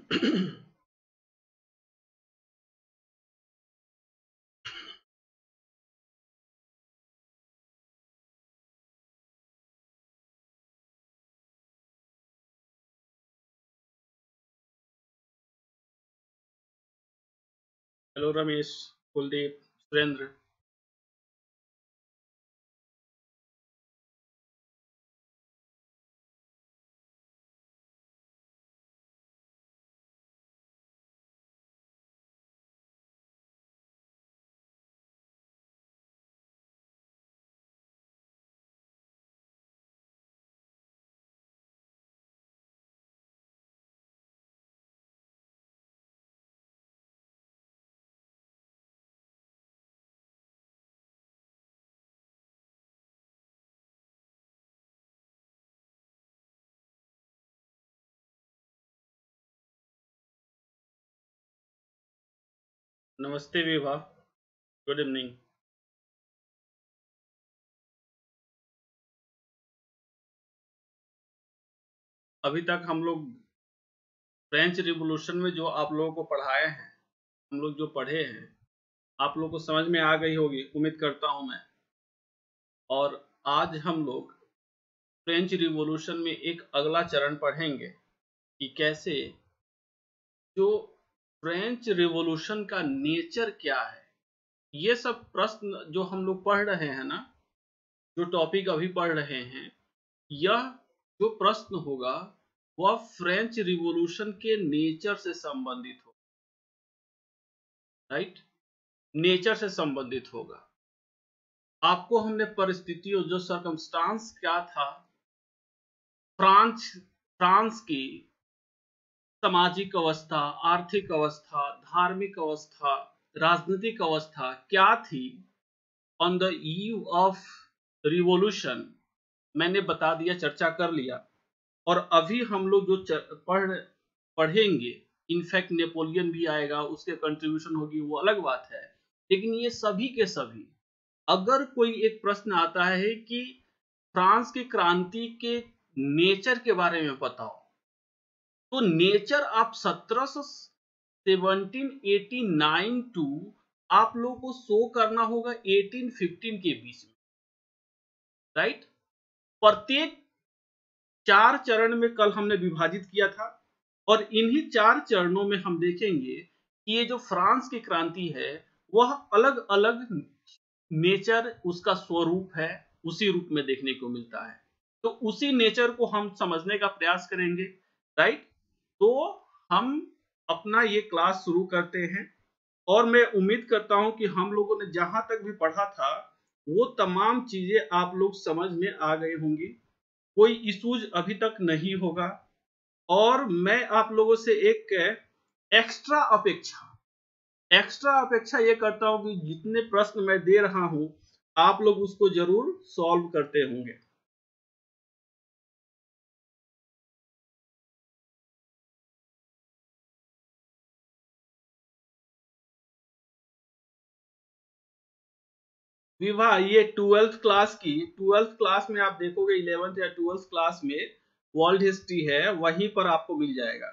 Hello Ramesh, Kuldeep, Surendra. नमस्ते Vibha, good evening. अभी तक हम लोग फ्रेंच रिवॉल्यूशन में जो आप लोगों को पढ़ाए हैं, हम लोग जो पढ़े हैं, आप लोगों को समझ में आ गई होगी, उम्मीद करता हूं मैं। और आज हम लोग फ्रेंच रिवॉल्यूशन में एक अगला चरण पढ़ेंगे कि कैसे जो फ्रेंच रिवॉल्यूशन का नेचर क्या है। ये सब प्रश्न जो हम लोग पढ़ रहे हैं ना, जो टॉपिक अभी पढ़ रहे हैं, यह जो प्रश्न होगा वह फ्रेंच रिवॉल्यूशन के नेचर से संबंधित हो, राइट, नेचर से संबंधित होगा। आपको हमने परिस्थितियों, जो सर्कमस्टांस क्या था, फ्रांस की सामाजिक अवस्था, आर्थिक अवस्था, धार्मिक अवस्था, राजनीतिक अवस्था क्या थी on the eve of revolution, मैंने बता दिया, चर्चा कर लिया। और अभी हम लोग जो पढ़ेंगे, इनफैक्ट नेपोलियन भी आएगा, उसके कंट्रीब्यूशन होगी, वो अलग बात है। लेकिन ये सभी के सभी, अगर कोई एक प्रश्न आता है कि फ्रांस की क्रांति के नेचर के बारे में बताओ, तो नेचर आप 1789 टू आप लोग को शो करना होगा 1815 के बीच में, राइट। प्रत्येक 4 चरण में कल हमने विभाजित किया था, और इन्हीं 4 चरणों में हम देखेंगे कि ये जो फ्रांस की क्रांति है वह अलग अलग नेचर, उसका स्वरूप है, उसी रूप में देखने को मिलता है। तो उसी नेचर को हम समझने का प्रयास करेंगे, राइट। तो हम अपना ये क्लास शुरू करते हैं, और मैं उम्मीद करता हूं कि हम लोगों ने जहां तक भी पढ़ा था वो तमाम चीजें आप लोग समझ में आ गई होंगी, कोई इश्यूज अभी तक नहीं होगा। और मैं आप लोगों से एक एक्स्ट्रा अपेक्षा ये करता हूं कि जितने प्रश्न मैं दे रहा हूं आप लोग उसको जरूर सॉल्व करते होंगे। विवाह, ये 12th क्लास में आप देखोगे, 11th या 12th क्लास में वर्ल्ड हिस्ट्री है, वहीं पर आपको मिल जाएगा।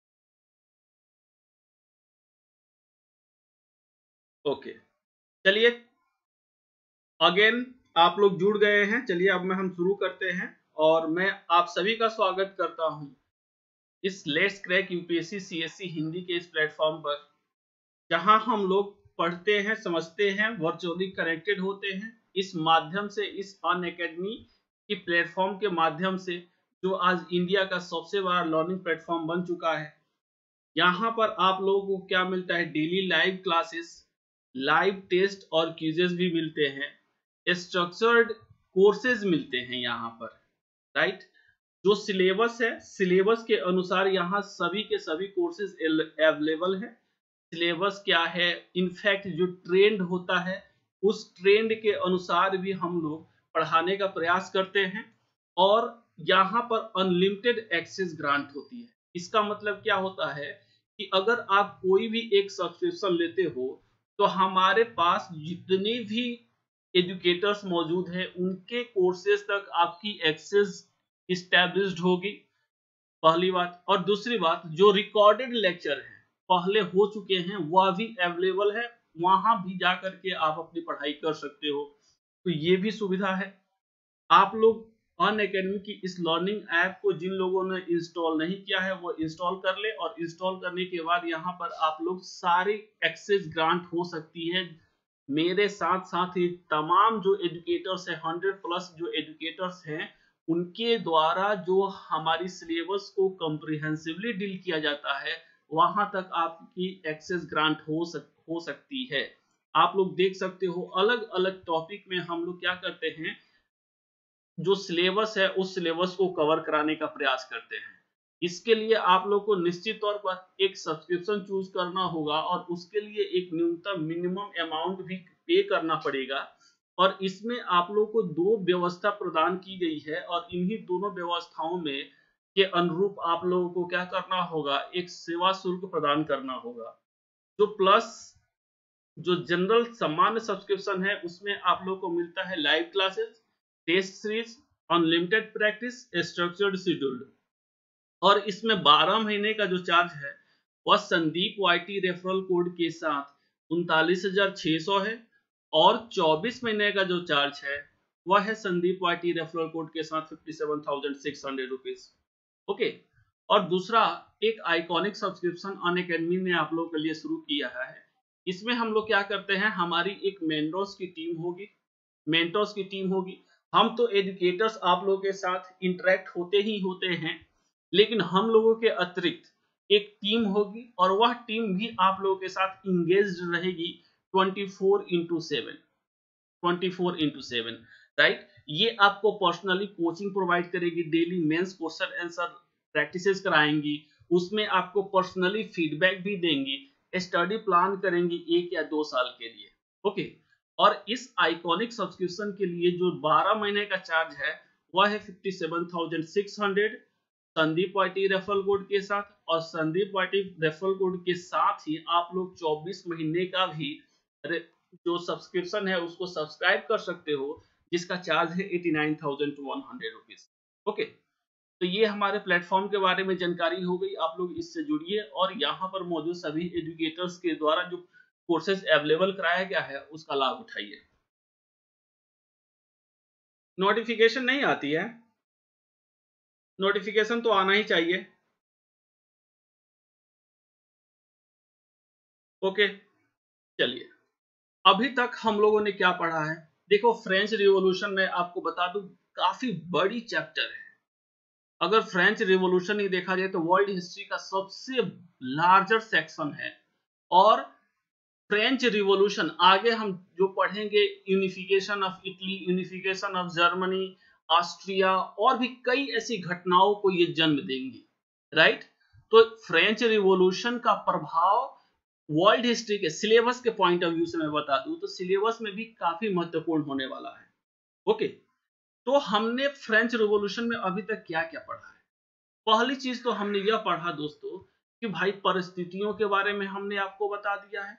ओके, चलिए, अगेन आप लोग जुड़ गए हैं। चलिए अब हम शुरू करते हैं, और मैं आप सभी का स्वागत करता हूं इस let's crack UPSC CSC Hindi के इस प्लेटफॉर्म पर, जहां हम लोग पढ़ते हैं, समझते हैं, वर्चुअली कनेक्टेड होते हैं इस माध्यम से, इस अन अकेडमी की प्लेटफॉर्म के माध्यम से, जो आज इंडिया का सबसे बड़ा लर्निंग प्लेटफॉर्म बन चुका है। यहाँ पर आप लोगों को क्या मिलता है? Daily live classes, live test और क्विजेस भी मिलते हैं, स्ट्रक्चर्ड कोर्सेज मिलते हैं यहाँ पर, राइट। जो सिलेबस है, सिलेबस के अनुसार यहाँ सभी के सभी कोर्सेज अवेलेबल है। सिलेबस क्या है, इनफैक्ट जो ट्रेंड होता है उस ट्रेंड के अनुसार भी हम लोग पढ़ाने का प्रयास करते हैं, और यहाँ पर अनलिमिटेड एक्सेस ग्रांट होती है। इसका मतलब क्या होता है कि अगर आप कोई भी एक सब्सक्रिप्शन लेते हो तो हमारे पास जितने भी एजुकेटर्स मौजूद हैं उनके कोर्सेज तक आपकी एक्सेस इस्टेब्लिश्ड होगी। पहली बात। और दूसरी बात, जो रिकॉर्डेड लेक्चर है पहले हो चुके हैं वह भी अवेलेबल है, वहां भी जा करके आप अपनी पढ़ाई कर सकते हो, तो ये भी सुविधा है। आप लोग अनअकैडमी की इस लर्निंग ऐप को जिन लोगों ने इंस्टॉल नहीं किया है वो इंस्टॉल कर ले, और इंस्टॉल करने के बाद यहाँ पर आप लोग सारी एक्सेस ग्रांट हो सकती है। मेरे साथ साथ ही तमाम जो एजुकेटर्स हैं, 100+ जो एजुकेटर्स हैं, उनके द्वारा जो हमारी सिलेबस को कॉम्प्रिहेंसिवली डील किया जाता है, वहां तक आपकी एक्सेस ग्रांट हो सकती है। आप लोग देख सकते हो अलग अलग टॉपिक में हम लोग क्या करते हैं, जो सिलेबस है उस सिलेबस को कवर कराने का प्रयास करते हैं। इसके लिए आप लोग को निश्चित तौर पर एक सब्सक्रिप्शन चूज करना होगा, और उसके लिए एक न्यूनतम मिनिमम अमाउंट भी पे करना पड़ेगा। और इसमें आप लोग को 2 व्यवस्था प्रदान की गई है, और इन्हीं दोनों व्यवस्थाओं में के अनुरूप आप लोगों को क्या करना होगा, एक सेवा शुल्क प्रदान करना होगा। जो प्लस जो जनरल सामान्य सब्सक्रिप्शन है उसमें आप लोग को मिलता है live classes, test series, unlimited practice, structured scheduled. और इसमें 12 महीने का जो चार्ज है वह संदीप वाईटी रेफरल कोड के साथ 39,600 है, और 24 महीने का जो चार्ज है वह है संदीप वाईटी रेफरल कोड के साथ 57,600 रुपीज। ओके। और दूसरा, एक आइकॉनिक सब्सक्रिप्शन अनअकैडमी ने आप लोगों के लिए शुरू किया है। इसमें हम लोग क्या करते हैं, हमारी एक मेंटर्स की टीम होगी। हम तो एजुकेटर्स आप लोगों के साथ इंटरेक्ट होते ही होते हैं, लेकिन हम लोगों के अतिरिक्त एक टीम होगी, और वह टीम भी आप लोगों के साथ इंगेज्ड रहेगी 24/7, राइट। ये आपको पर्सनली कोचिंग प्रोवाइड करेगी, daily mains question answer practices कराएंगी, उसमें आपको पर्सनली फीडबैक भी देंगी, स्टडी प्लान करेंगी 1 या 2 साल के लिए। ओके। और इस आइकॉनिक सब्सक्रिप्शन के लिए जो 12 महीने का चार्ज है वह है 57,600 संदीप वाईटी रेफरल कोड के साथ, और संदीप वाईटी रेफरल कोड के साथ ही आप लोग 24 महीने का भी जो सब्सक्रिप्शन है उसको सब्सक्राइब कर सकते हो, जिसका चार्ज है 89,100 रुपीज। ओके। तो ये हमारे प्लेटफॉर्म के बारे में जानकारी हो गई, आप लोग इससे जुड़िए, और यहाँ पर मौजूद सभी एजुकेटर्स के द्वारा जो कोर्सेज अवेलेबल कराया गया है उसका लाभ उठाइए। नोटिफिकेशन नहीं आती है, नोटिफिकेशन तो आना ही चाहिए। ओके, चलिए अभी तक हम लोगों ने क्या पढ़ा है। देखो, फ्रेंच रिवॉल्यूशन में आपको बता दूं काफी बड़ी चैप्टर है। अगर फ्रेंच रिवॉल्यूशन ही देखा जाए तो वर्ल्ड हिस्ट्री का सबसे लार्जर सेक्शन है। और फ्रेंच रिवॉल्यूशन आगे हम जो पढ़ेंगे, unification of Italy, unification of Germany, Austria, और भी कई ऐसी घटनाओं को ये जन्म देंगी, राइट। तो फ्रेंच रिवॉल्यूशन का प्रभाव वर्ल्ड हिस्ट्री के सिलेबस के पॉइंट ऑफ व्यू से मैं बता दूं तो सिलेबस में भी काफी महत्वपूर्ण होने वाला है। ओके। तो हमने फ्रेंच रिवॉल्यूशन में अभी तक क्या क्या पढ़ा है। पहली चीज तो हमने यह पढ़ा दोस्तों कि भाई परिस्थितियों के बारे में हमने आपको बता दिया है,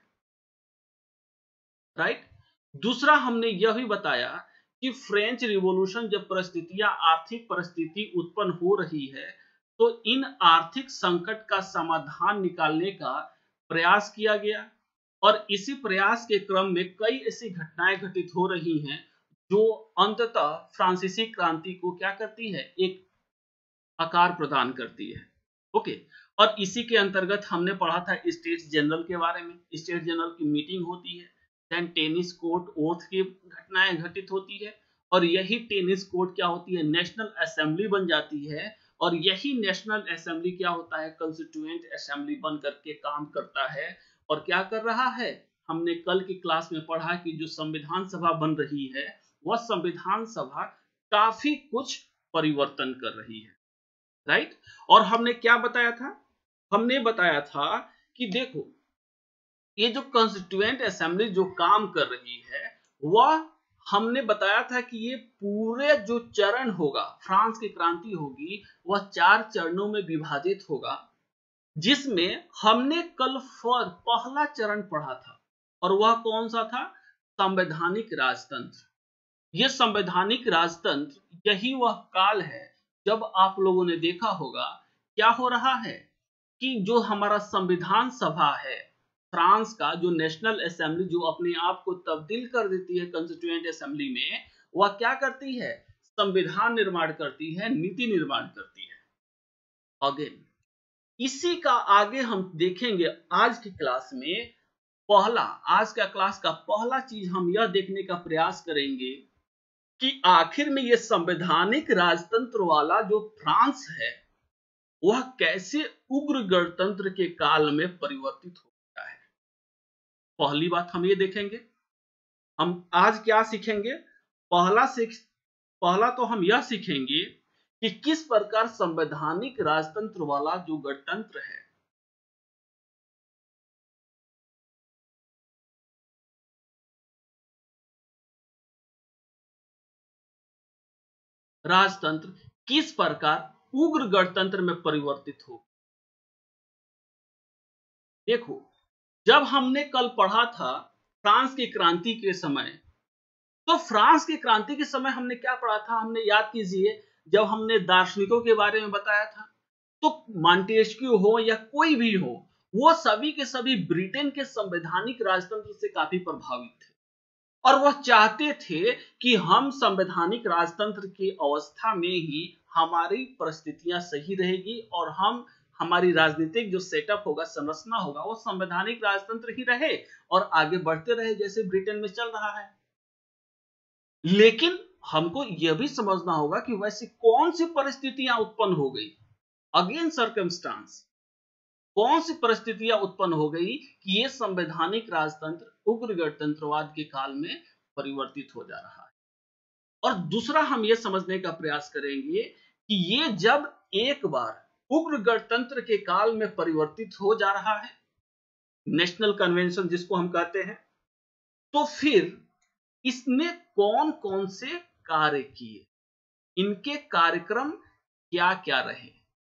राइट। दूसरा, हमने यह भी बताया कि फ्रेंच रिवॉल्यूशन जब परिस्थितियां, आर्थिक परिस्थिति उत्पन्न हो रही है, तो इन आर्थिक संकट का समाधान निकालने का प्रयास किया गया, और इसी प्रयास के क्रम में कई ऐसी घटनाएं घटित हो रही हैं जो अंततः फ्रांसीसी क्रांति को क्या करती है, एक आकार प्रदान करती है। ओके। और इसी के अंतर्गत हमने पढ़ा था स्टेट्स जनरल के बारे में। स्टेट जनरल की मीटिंग होती है, देन टेनिस कोर्ट ओथ की घटनाएं घटित होती है, और यही टेनिस कोर्ट क्या होती है, नेशनल असेंबली बन जाती है, और यही नेशनल असेंबली क्या होता है, कंस्टिट्यूएंट असेंबली बन करके काम करता है। और क्या कर रहा है, हमने कल की क्लास में पढ़ा कि जो संविधान सभा बन रही है वह संविधान सभा काफी कुछ परिवर्तन कर रही है, राइट। और हमने क्या बताया था, हमने बताया था कि देखो ये जो कॉन्स्टिट्यूएंट असेंबली जो काम कर रही है, वह हमने बताया था कि ये पूरे जो चरण होगा, फ्रांस की क्रांति होगी, वह 4 चरणों में विभाजित होगा, जिसमें हमने कल पहला चरण पढ़ा था, और वह कौन सा था, संवैधानिक राजतंत्र। यह संवैधानिक राजतंत्र, यही वह काल है जब आप लोगों ने देखा होगा क्या हो रहा है कि जो हमारा संविधान सभा है फ्रांस का, जो नेशनल असेंबली जो अपने आप को तब्दील कर देती है कॉन्स्टिट्यूएंट असेंबली में, वह क्या करती है? संविधान निर्माण करती है, नीति निर्माण करती है। अगेन इसी का आगे हम देखेंगे आज की क्लास में। आज का क्लास का पहला चीज हम यह देखने का प्रयास करेंगे कि आखिर में यह संवैधानिक राजतंत्र वाला जो फ्रांस है वह कैसे उग्र गणतंत्र के काल में परिवर्तित हो गया है। पहली बात हम ये देखेंगे। हम आज क्या सीखेंगे? पहला तो हम यह सीखेंगे कि किस प्रकार संवैधानिक राजतंत्र वाला जो गणतंत्र है, राजतंत्र किस प्रकार उग्र गणतंत्र में परिवर्तित हो। देखो, जब हमने कल पढ़ा था फ्रांस की क्रांति के समय, तो फ्रांस की क्रांति के समय हमने क्या पढ़ा था? हमने याद कीजिए, जब हमने दार्शनिकों के बारे में बताया था, तो मॉन्टेस्क्यू हो या कोई भी हो, वो सभी के सभी ब्रिटेन के संवैधानिक राजतंत्र से काफी प्रभावित थे और वह चाहते थे कि हम संवैधानिक राजतंत्र की अवस्था में ही हमारी परिस्थितियां सही रहेगी और हमारी राजनीतिक जो सेटअप होगा, संरचना होगा, वो संवैधानिक राजतंत्र ही रहे और आगे बढ़ते रहे जैसे ब्रिटेन में चल रहा है। लेकिन हमको यह भी समझना होगा कि वैसी कौन सी परिस्थितियां उत्पन्न हो गई, अगेन सर्कमस्टांस, कौन सी परिस्थितियां उत्पन्न हो गई कि यह संवैधानिक राजतंत्र उग्र गणतंत्रवाद के काल में परिवर्तित हो जा रहा है। और दूसरा हम यह समझने का प्रयास करेंगे कि ये जब एक बार उग्र गणतंत्र के काल में परिवर्तित हो जा रहा है, नेशनल कन्वेंशन जिसको हम कहते हैं, तो फिर इसने कौन कौन से कार्य किए, इनके कार्यक्रम क्या क्या रहे,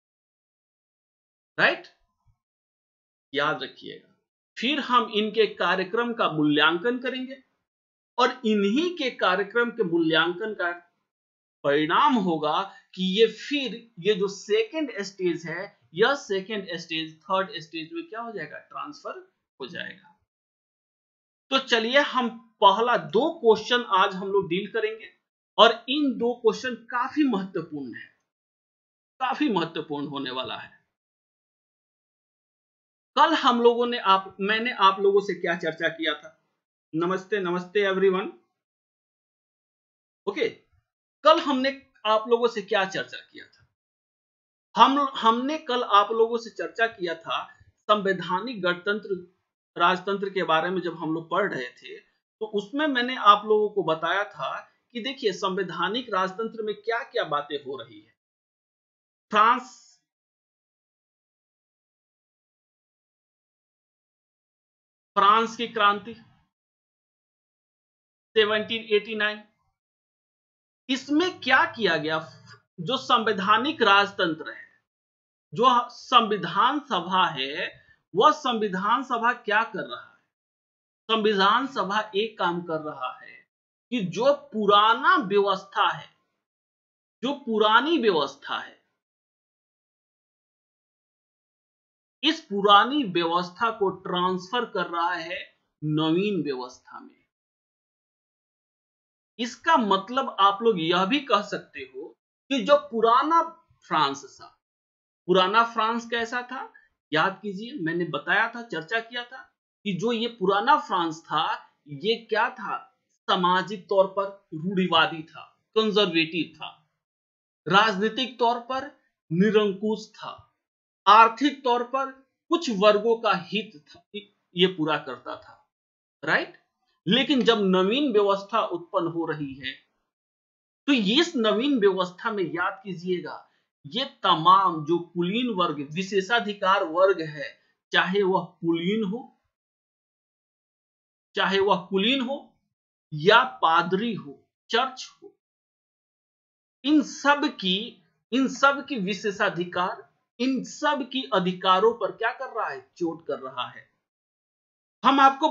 राइट? याद रखिएगा। फिर हम इनके कार्यक्रम का मूल्यांकन करेंगे और इन्हीं के कार्यक्रम के मूल्यांकन का परिणाम होगा कि ये जो सेकेंड स्टेज है, यह सेकेंड स्टेज थर्ड स्टेज में क्या हो जाएगा? ट्रांसफर हो जाएगा। तो चलिए हम पहला 2 क्वेश्चन आज हम लोग डील करेंगे और इन 2 क्वेश्चन काफी महत्वपूर्ण है, काफी महत्वपूर्ण होने वाला है। कल हम लोगों ने मैंने आप लोगों से क्या चर्चा किया था? नमस्ते एवरीवन। ओके, कल हमने आप लोगों से क्या चर्चा किया था? हमने कल आप लोगों से चर्चा किया था संवैधानिक गणतंत्र राजतंत्र के बारे में। जब हम लोग पढ़ रहे थे तो उसमें मैंने आप लोगों को बताया था कि देखिए संवैधानिक राजतंत्र में क्या क्या बातें हो रही है। फ्रांस की क्रांति 1789, इसमें क्या किया गया? जो संवैधानिक राजतंत्र है, जो संविधान सभा है, वह संविधान सभा क्या कर रहा है? संविधान सभा एक काम कर रहा है कि जो पुराना व्यवस्था है, जो पुरानी व्यवस्था है, इस पुरानी व्यवस्था को ट्रांसफर कर रहा है नवीन व्यवस्था में। इसका मतलब आप लोग यह भी कह सकते हो कि जो पुराना फ्रांस था, पुराना फ्रांस कैसा था? याद कीजिए, मैंने बताया था, चर्चा किया था कि जो ये पुराना फ्रांस था, ये क्या था? सामाजिक तौर पर रूढ़िवादी था, कंजर्वेटिव था, राजनीतिक तौर पर निरंकुश था, आर्थिक तौर पर कुछ वर्गों का हित था, ये पूरा करता था, राइट? लेकिन जब नवीन व्यवस्था उत्पन्न हो रही है तो इस नवीन व्यवस्था में याद कीजिएगा, ये तमाम जो कुलीन वर्ग, विशेषाधिकार वर्ग है, चाहे वह कुलीन हो या पादरी हो, चर्च हो, इन सब की विशेषाधिकार, इन सब की अधिकारों पर क्या कर रहा है? चोट कर रहा है। हम आपको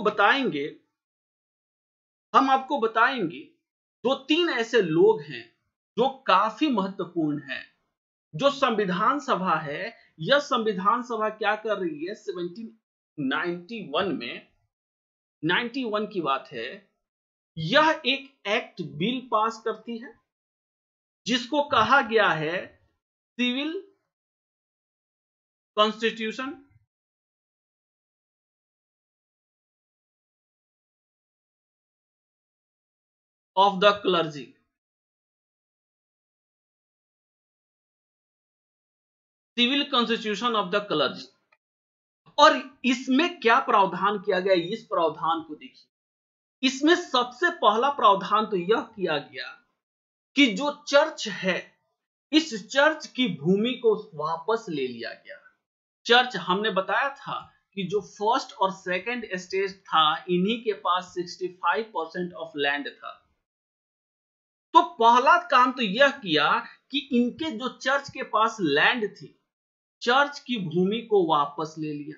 बताएंगे 2-3 ऐसे लोग हैं जो काफी महत्वपूर्ण हैं, जो संविधान सभा है, यह संविधान सभा क्या कर रही है, 1791 में, 91 की बात है, यह एक एक्ट बिल पास करती है जिसको कहा गया है civil constitution of the clergy. Civil constitution of the clergy. और इसमें क्या प्रावधान किया गया, इस प्रावधान को देखिए। इसमें सबसे पहला प्रावधान तो यह किया गया कि जो चर्च है, इस चर्च की भूमि को वापस ले लिया गया। चर्च, हमने बताया था कि जो फर्स्ट और सेकंड स्टेज था, इन्हीं के पास 65% ऑफ लैंड था। तो पहला काम तो यह किया कि इनके जो चर्च के पास लैंड थी, चर्च की भूमि को वापस ले लिया।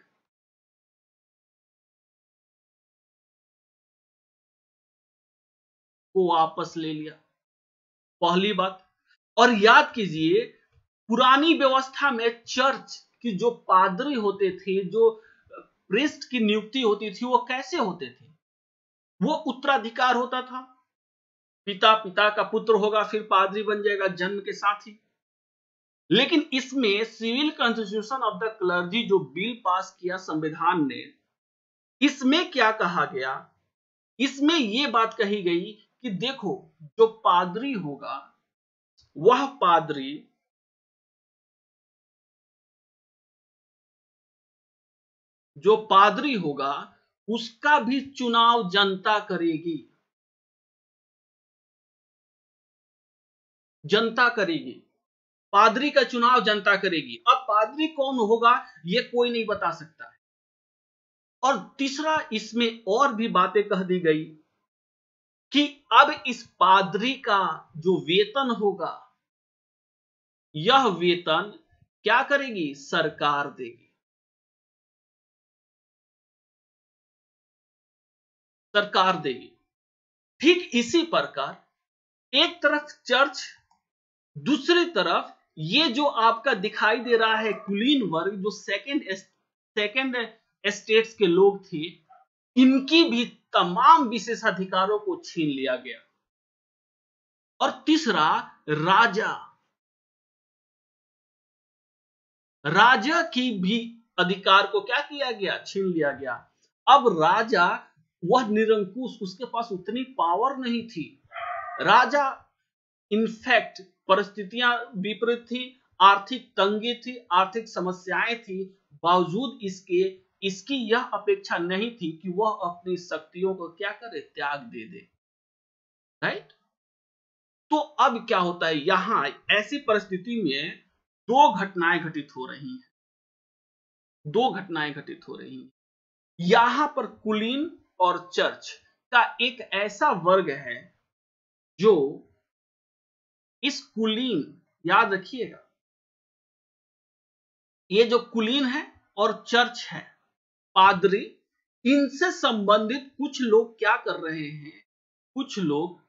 को वापस ले लिया, पहली बात। और याद कीजिए, पुरानी व्यवस्था में चर्च की जो पादरी होते थे, जो प्रीस्ट की नियुक्ति होती थी, वो कैसे होते थे? वो उत्तराधिकार होता था। पिता, पिता का पुत्र होगा, फिर पादरी बन जाएगा जन्म के साथ ही। लेकिन इसमें civil constitution of the clergy जो बिल पास किया संविधान ने, इसमें क्या कहा गया? इसमें यह बात कही गई कि देखो, जो पादरी होगा, वह पादरी जो पादरी होगा उसका भी चुनाव जनता करेगी। जनता करेगी, पादरी का चुनाव जनता करेगी। अब पादरी कौन होगा यह कोई नहीं बता सकता है। और तीसरा, इसमें और भी बातें कह दी गई कि अब इस पादरी का जो वेतन होगा, यह वेतन क्या करेगी? सरकार देगी। सरकार देगी। ठीक इसी प्रकार एक तरफ चर्च, दूसरी तरफ ये जो आपका दिखाई दे रहा है कुलीन वर्ग, जो सेकंड स्टेट्स के लोग थे, इनकी भी तमाम विशेषाधिकारों को छीन लिया गया। और तीसरा, राजा, राजा की भी अधिकार को क्या किया गया? छीन लिया गया। अब राजा, वह निरंकुश, उसके पास उतनी पावर नहीं थी। राजा, इनफैक्ट परिस्थितियां विपरीत थी, आर्थिक तंगी थी, आर्थिक समस्याएं थी, बावजूद इसके इसकी यह अपेक्षा नहीं थी कि वह अपनी शक्तियों को क्या करे? त्याग दे दे। राइट? तो अब क्या होता है, यहां ऐसी परिस्थिति में दो घटनाएं घटित हो रही हैं। दो घटनाएं घटित हो रही हैं। यहां पर कुलीन और चर्च का एक ऐसा वर्ग है जो इस कुलीन, याद रखिएगा, ये जो कुलीन है और चर्च है, पादरी, इनसे संबंधित कुछ लोग क्या कर रहे हैं? कुछ लोग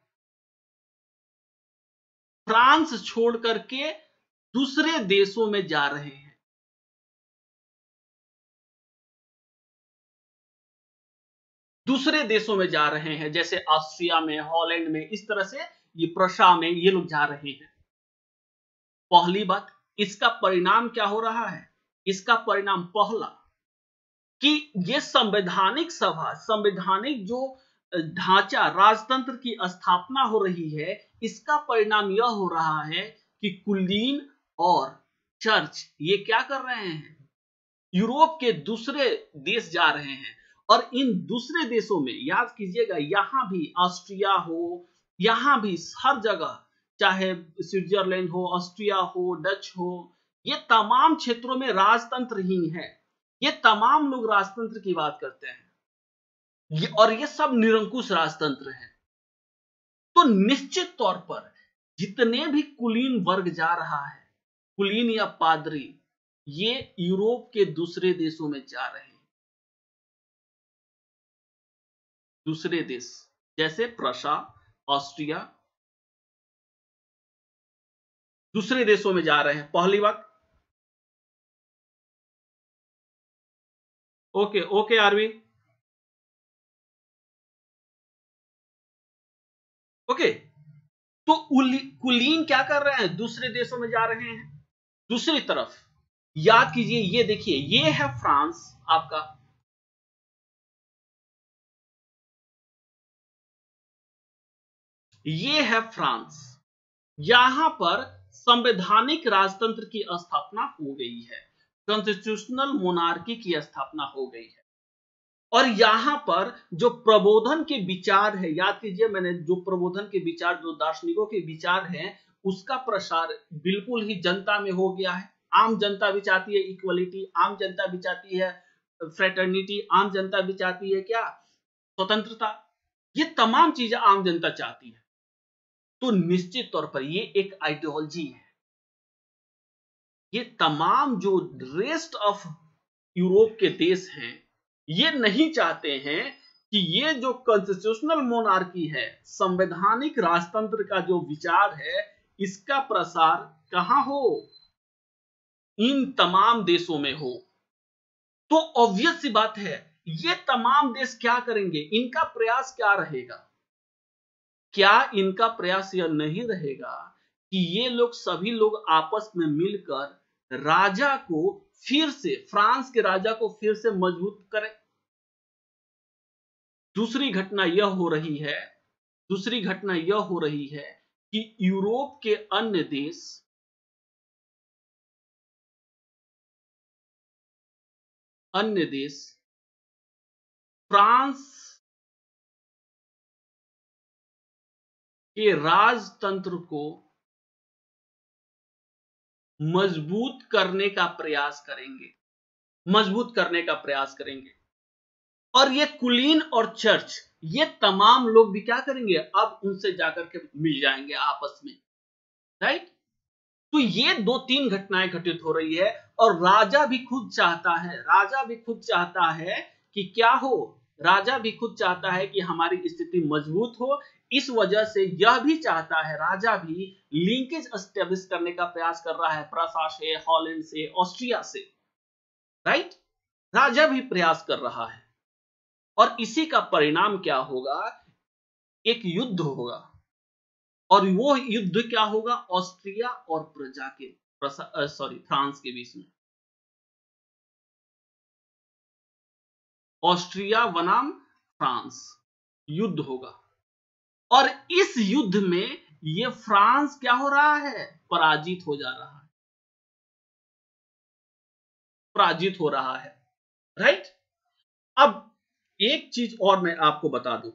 फ्रांस छोड़ करके दूसरे देशों में जा रहे हैं। दूसरे देशों में जा रहे हैं, जैसे ऑस्ट्रिया में, हॉलैंड में, इस तरह से ये प्रशा में ये लोग जा रहे हैं। पहली बात, इसका परिणाम क्या हो रहा है? इसका परिणाम पहला कि ये संवैधानिक सभा, संवैधानिक जो ढांचा, राजतंत्र की स्थापना हो रही है, इसका परिणाम यह हो रहा है कि कुलीन और चर्च ये क्या कर रहे हैं? यूरोप के दूसरे देश जा रहे हैं। और इन दूसरे देशों में, याद कीजिएगा, यहां भी ऑस्ट्रिया हो, यहां भी हर जगह, चाहे स्विट्जरलैंड हो, ऑस्ट्रिया हो, डच हो, ये तमाम क्षेत्रों में राजतंत्र ही है। ये तमाम लोग राजतंत्र की बात करते हैं, और ये सब निरंकुश राजतंत्र है। तो निश्चित तौर पर जितने भी कुलीन वर्ग जा रहा है, कुलीन या पादरी, ये यूरोप के दूसरे देशों में जा रहे हैं। दूसरे देश जैसे प्रशा, ऑस्ट्रिया, दूसरे देशों में जा रहे हैं, पहली बात। Okay okay RV, okay. तो कुलीन क्या कर रहे हैं, दूसरे देशों में जा रहे हैं। दूसरी तरफ याद कीजिए, ये देखिए, ये है फ्रांस आपका, ये है फ्रांस। यहां पर संवैधानिक राजतंत्र की स्थापना हो गई है, कॉन्स्टिट्यूशनल मोनार्की की स्थापना हो गई है। और यहां पर जो प्रबोधन के विचार है, याद कीजिए, मैंने जो प्रबोधन के विचार, जो दार्शनिकों के विचार हैं, उसका प्रसार बिल्कुल ही जनता में हो गया है। आम जनता भी चाहती है इक्वलिटी, आम जनता भी चाहती है फ्रेटर्निटी, आम जनता भी चाहती है क्या, स्वतंत्रता। ये तमाम चीजें आम जनता चाहती है। तो निश्चित तौर पर ये एक आइडियोलॉजी है। ये तमाम जो रेस्ट ऑफ यूरोप के देश हैं, ये नहीं चाहते हैं कि ये जो कॉन्स्टिट्यूशनल मोनार्की है, संवैधानिक राजतंत्र का जो विचार है, इसका प्रसार कहां हो, इन तमाम देशों में हो। तो ऑब्वियस सी बात है, ये तमाम देश क्या करेंगे, इनका प्रयास क्या रहेगा, क्या इनका प्रयास यह नहीं रहेगा कि ये लोग, सभी लोग आपस में मिलकर राजा को फिर से, फ्रांस के राजा को फिर से मजबूत करें। दूसरी घटना यह हो रही है, दूसरी घटना यह हो रही है कि यूरोप के अन्य देश, अन्य देश फ्रांस के राजतंत्र को मजबूत करने का प्रयास करेंगे, मजबूत करने का प्रयास करेंगे। और ये कुलीन और चर्च, ये तमाम लोग भी क्या करेंगे, अब उनसे जाकर के मिल जाएंगे आपस में, राइट। तो ये दो तीन घटनाएं घटित हो रही है। और राजा भी खुद चाहता है, राजा भी खुद चाहता है कि क्या हो, राजा भी खुद चाहता है कि हमारी स्थिति मजबूत हो। इस वजह से यह भी चाहता है, राजा भी लिंकेज एस्टेब्लिश करने का प्रयास कर रहा है, प्रसा से, हॉलैंड से, ऑस्ट्रिया से, राइट। राजा भी प्रयास कर रहा है। और इसी का परिणाम क्या होगा, एक युद्ध होगा। और वो युद्ध क्या होगा, ऑस्ट्रिया और प्रजा के, फ्रांस के बीच में। ऑस्ट्रिया बनाम फ्रांस युद्ध होगा। और इस युद्ध में ये फ्रांस क्या हो रहा है, पराजित हो जा रहा है, पराजित हो रहा है, राइट। अब एक चीज और मैं आपको बता दूं,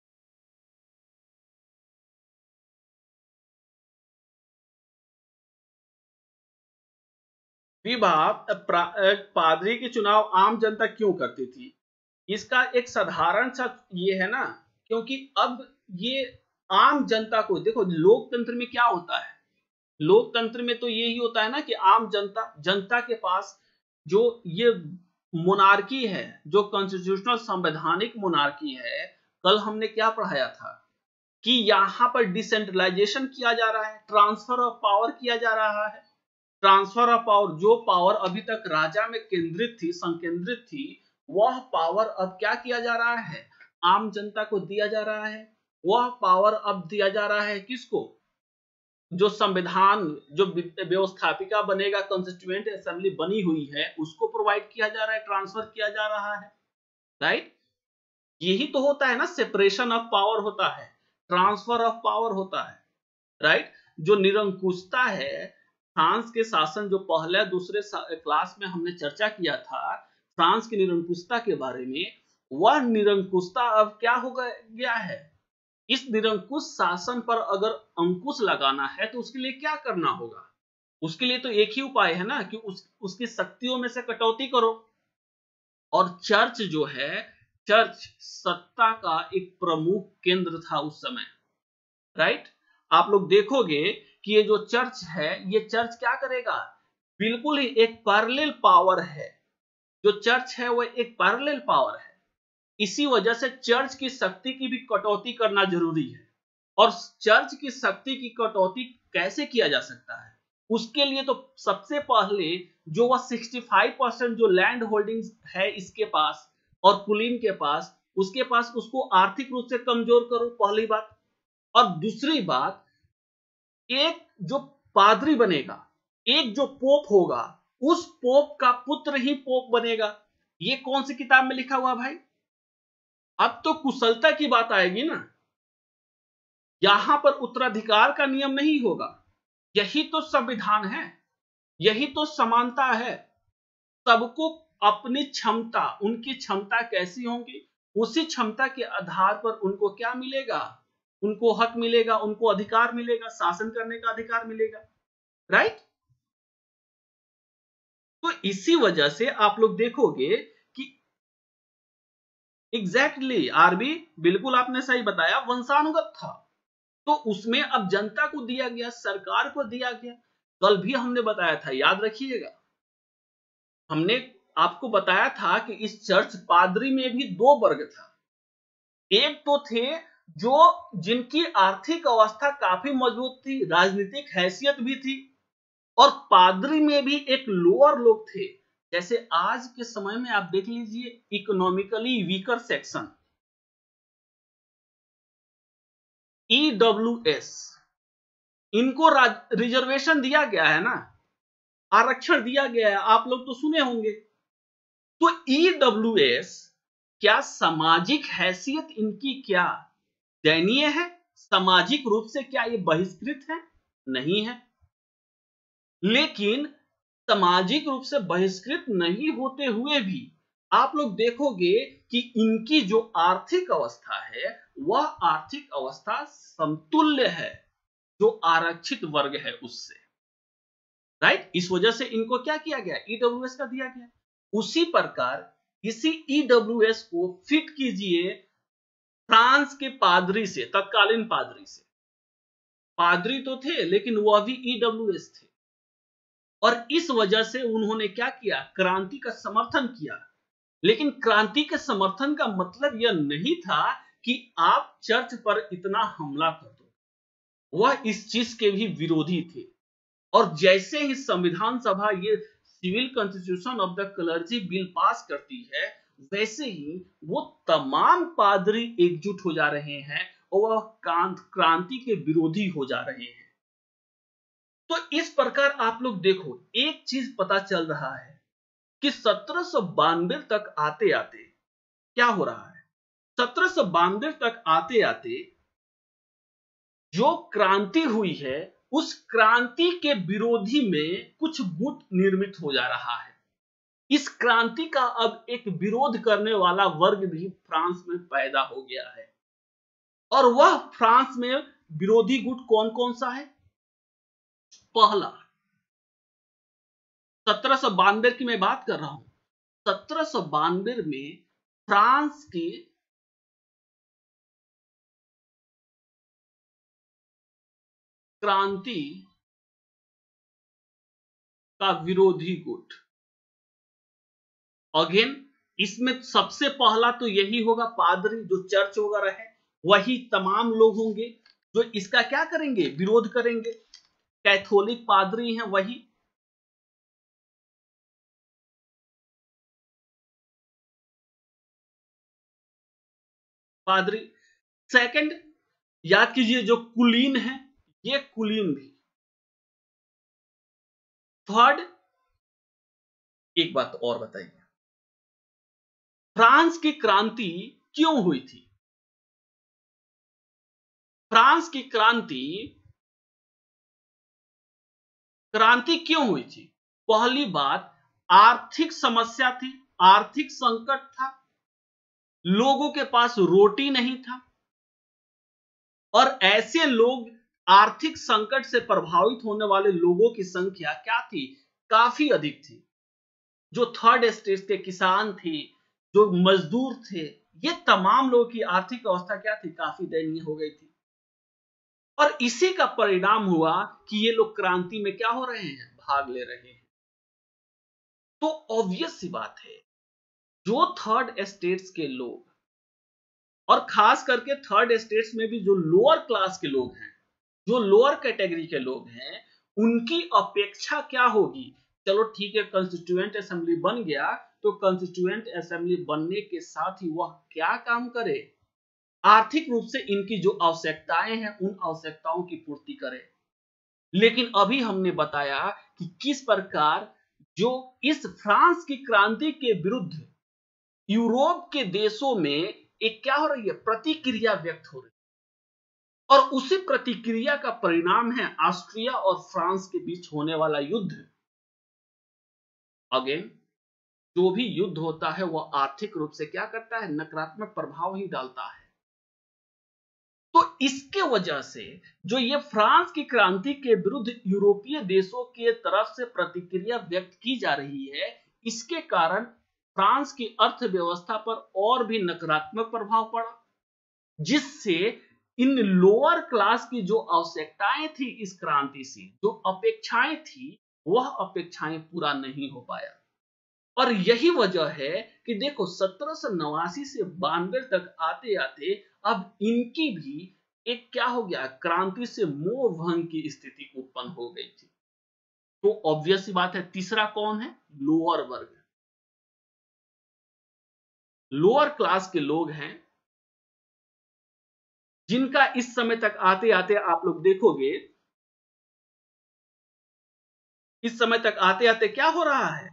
विवाह पादरी के चुनाव आम जनता क्यों करती थी, इसका एक साधारण सा ये है ना, क्योंकि अब ये आम जनता को देखो, लोकतंत्र में क्या होता है, लोकतंत्र में तो यही होता है ना कि आम जनता, जनता के पास जो ये मोनार्की है, जो कॉन्स्टिट्यूशनल संवैधानिक मोनार्की है, कल हमने क्या पढ़ाया था कि यहां पर डिसेंट्रलाइजेशन किया जा रहा है, ट्रांसफर ऑफ पावर किया जा रहा है। ट्रांसफर ऑफ पावर, जो पावर अभी तक राजा में केंद्रित थी, संकेंद्रित थी, वह पावर अब क्या किया जा रहा है, आम जनता को दिया जा रहा है। वह पावर अब दिया जा रहा है किसको, जो संविधान, जो व्यवस्थापिका बनेगा, कॉन्स्टिट्यूएंट असेंबली बनी हुई है, उसको प्रोवाइड किया जा रहा है, ट्रांसफर किया जा रहा है, राइट। यही तो होता है ना, सेपरेशन ऑफ पावर होता है, ट्रांसफर ऑफ पावर होता है, राइट। जो निरंकुशता है, फ्रांस के शासन, जो पहले दूसरे क्लास में हमने चर्चा किया था फ्रांस की निरंकुशता के बारे में, वह निरंकुशता अब क्या हो गया है। इस निरंकुश शासन पर अगर अंकुश लगाना है तो उसके लिए क्या करना होगा, उसके लिए तो एक ही उपाय है ना कि उसकी शक्तियों में से कटौती करो। और चर्च जो है, चर्च सत्ता का एक प्रमुख केंद्र था उस समय, राइट। आप लोग देखोगे कि ये जो चर्च है, ये चर्च क्या करेगा, बिल्कुल ही एक पैरेलल पावर है। जो चर्च है वो एक पैरेलल पावर है। इसी वजह से चर्च की शक्ति की भी कटौती करना जरूरी है। और चर्च की शक्ति की कटौती कैसे किया जा सकता है, उसके लिए तो सबसे पहले जो वह 65% जो लैंड होल्डिंग्स है इसके पास और कुलीन के पास, उसके पास उसको आर्थिक रूप से कमजोर करो, पहली बात। और दूसरी बात, एक जो पादरी बनेगा, एक जो पोप होगा, उस पोप का पुत्र ही पोप बनेगा। ये कौन सी किताब में लिखा हुआ भाई? अब तो कुशलता की बात आएगी ना, यहां पर उत्तराधिकार का नियम नहीं होगा। यही तो संविधान है, यही तो समानता है। सबको अपनी क्षमता, उनकी क्षमता कैसी होगी, उसी क्षमता के आधार पर उनको क्या मिलेगा, उनको हक मिलेगा, उनको अधिकार मिलेगा, शासन करने का अधिकार मिलेगा, राइट। तो इसी वजह से आप लोग देखोगे कि एग्जैक्टली आरबी, बिल्कुल आपने सही बताया, वंशानुगत था। तो उसमें अब जनता को दिया गया, सरकार को दिया गया। कल भी हमने बताया था, याद रखिएगा, हमने आपको बताया था कि इस चर्च पादरी में भी दो वर्ग था। एक तो थे जो जिनकी आर्थिक अवस्था काफी मजबूत थी, राजनीतिक हैसियत भी थी, और पादरी में भी एक लोअर लोग थे। जैसे आज के समय में आप देख लीजिए, इकोनॉमिकली वीकर सेक्शन, EWS, इनको रिजर्वेशन दिया गया है ना, आरक्षण दिया गया है, आप लोग तो सुने होंगे। तो EWS, क्या सामाजिक हैसियत इनकी क्या दयनीय है? सामाजिक रूप से क्या ये बहिष्कृत है? नहीं है। लेकिन सामाजिक रूप से बहिष्कृत नहीं होते हुए भी आप लोग देखोगे कि इनकी जो आर्थिक अवस्था है, वह आर्थिक अवस्था समतुल्य है जो आरक्षित वर्ग है उससे, राइट। इस वजह से इनको क्या किया गया, EWS का दिया गया। उसी प्रकार इसी EWS को फिट कीजिए फ्रांस के पादरी से, तत्कालीन पादरी से। पादरी तो थे लेकिन वह भी EWS थे, और इस वजह से उन्होंने क्या किया, क्रांति का समर्थन किया। लेकिन क्रांति के समर्थन का मतलब यह नहीं था कि आप चर्च पर इतना हमला कर दो। वह इस चीज के भी विरोधी थे। और जैसे ही संविधान सभा ये civil constitution of the clergy bill pass करती है, वैसे ही वो तमाम पादरी एकजुट हो जा रहे हैं और वह क्रांति के विरोधी हो जा रहे हैं। तो इस प्रकार आप लोग देखो, एक चीज पता चल रहा है कि 1792 तक आते आते क्या हो रहा है, 1792 तक आते आते जो क्रांति हुई है, उस क्रांति के विरोधी में कुछ गुट निर्मित हो जा रहा है। इस क्रांति का अब एक विरोध करने वाला वर्ग भी फ्रांस में पैदा हो गया है। और वह फ्रांस में विरोधी गुट कौन कौन सा है? पहला, 1792 की मैं बात कर रहा हूं। 1792 में फ्रांस की क्रांति का विरोधी गुट, अगेन इसमें सबसे पहला तो यही होगा, पादरी जो चर्च वगैरह है, वही तमाम लोग होंगे जो इसका क्या करेंगे, विरोध करेंगे। कैथोलिक पादरी हैं वही। पादरी। सेकंड, याद कीजिए जो कुलीन है, ये कुलीन भी। थर्ड, एक बात और बताइए, फ्रांस की क्रांति क्यों हुई थी? फ्रांस की क्रांति क्यों हुई थी? पहली बात, आर्थिक समस्या थी, आर्थिक संकट था, लोगों के पास रोटी नहीं था, और ऐसे लोग, आर्थिक संकट से प्रभावित होने वाले लोगों की संख्या क्या थी, काफी अधिक थी। जो थर्ड स्टेज के किसान थे, जो मजदूर थे, ये तमाम लोगों की आर्थिक अवस्था क्या थी, काफी दयनीय हो गई थी। और इसी का परिणाम हुआ कि ये लोग क्रांति में क्या हो रहे हैं, भाग ले रहे हैं। तो ऑब्वियस सी बात है, जो थर्ड स्टेट्स के लोग, और खास करके थर्ड स्टेट्स में भी जो लोअर क्लास के लोग हैं, जो लोअर कैटेगरी के लोग हैं, उनकी अपेक्षा क्या होगी। चलो ठीक है, कंस्टिट्यूएंट असेंबली बन गया, तो कंस्टिट्यूएंट असेंबली बनने के साथ ही वह क्या काम करे, आर्थिक रूप से इनकी जो आवश्यकताएं हैं उन आवश्यकताओं की पूर्ति करे। लेकिन अभी हमने बताया कि किस प्रकार जो इस फ्रांस की क्रांति के विरुद्ध यूरोप के देशों में एक क्या हो रही है, प्रतिक्रिया व्यक्त हो रही है, और उसी प्रतिक्रिया का परिणाम है ऑस्ट्रिया और फ्रांस के बीच होने वाला युद्ध। अगेन, जो भी युद्ध होता है वह आर्थिक रूप से क्या करता है, नकारात्मक प्रभाव ही डालता है। तो इसके वजह से जो ये फ्रांस की क्रांति के विरुद्ध यूरोपीय देशों के तरफ से प्रतिक्रिया व्यक्त की जा रही है, इसके कारण फ्रांस की अर्थव्यवस्था पर और भी नकारात्मक प्रभाव पड़ा, जिससे इन लोअर क्लास की जो आवश्यकताएं थी, इस क्रांति से जो अपेक्षाएं थी, वह अपेक्षाएं पूरा नहीं हो पाया। और यही वजह है कि देखो 1789 से 92 तक आते आते अब इनकी भी एक क्या हो गया, क्रांति से मोह भंग की स्थिति उत्पन्न हो गई थी। तो ऑब्वियस सी बात है, तीसरा कौन है, लोअर वर्ग, लोअर क्लास के लोग हैं, जिनका इस समय तक आते आते आप लोग देखोगे, इस समय तक आते आते क्या हो रहा है,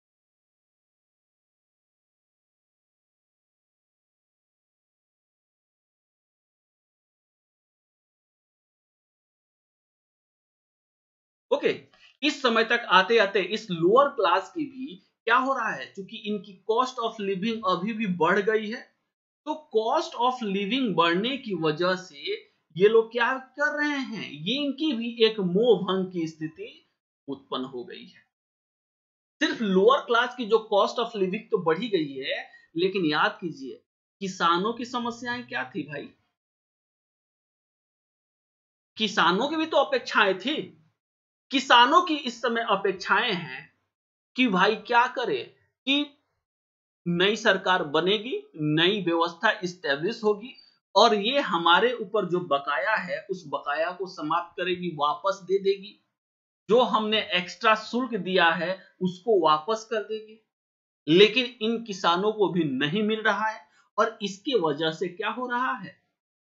ओके, इस समय तक आते आते इस लोअर क्लास की भी क्या हो रहा है, क्योंकि इनकी कॉस्ट ऑफ लिविंग अभी भी बढ़ गई है, तो कॉस्ट ऑफ लिविंग बढ़ने की वजह से ये लोग क्या कर रहे हैं, ये इनकी भी एक मोह भंग की स्थिति उत्पन्न हो गई है। सिर्फ लोअर क्लास की जो कॉस्ट ऑफ लिविंग तो बढ़ी गई है, लेकिन याद कीजिए किसानों की समस्याएं क्या थी भाई, किसानों की भी तो अपेक्षाएं थी। किसानों की इस समय अपेक्षाएं हैं कि भाई क्या करे, कि नई सरकार बनेगी, नई व्यवस्था इस्टेब्लिश होगी, और ये हमारे ऊपर जो बकाया है उस बकाया को समाप्त करेगी, वापस दे देगी, जो हमने एक्स्ट्रा शुल्क दिया है उसको वापस कर देगी। लेकिन इन किसानों को भी नहीं मिल रहा है, और इसके वजह से क्या हो रहा है,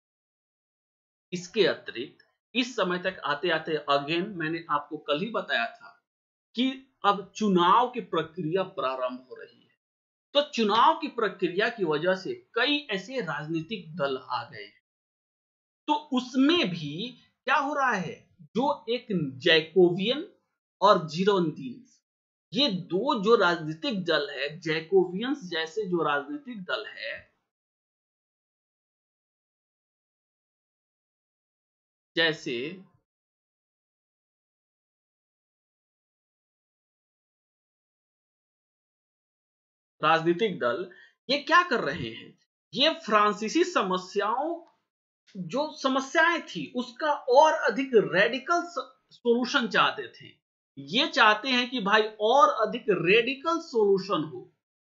इसके अतिरिक्त इस समय तक आते आते अगेन मैंने आपको कल ही बताया था कि अब चुनाव की प्रक्रिया प्रारंभ हो रही है। तो चुनाव की प्रक्रिया की वजह से कई ऐसे राजनीतिक दल आ गए हैं, तो उसमें भी क्या हो रहा है, जो एक जैकोबियन और जिरोंदिन्स, ये दो जो राजनीतिक दल है, जैकोबियंस जैसे जो राजनीतिक दल है, जैसे राजनीतिक दल, ये क्या कर रहे हैं, ये फ्रांसीसी समस्याओं, जो समस्याएं थी उसका और अधिक रेडिकल सॉल्यूशन चाहते थे। ये चाहते हैं कि भाई और अधिक रेडिकल सॉल्यूशन हो,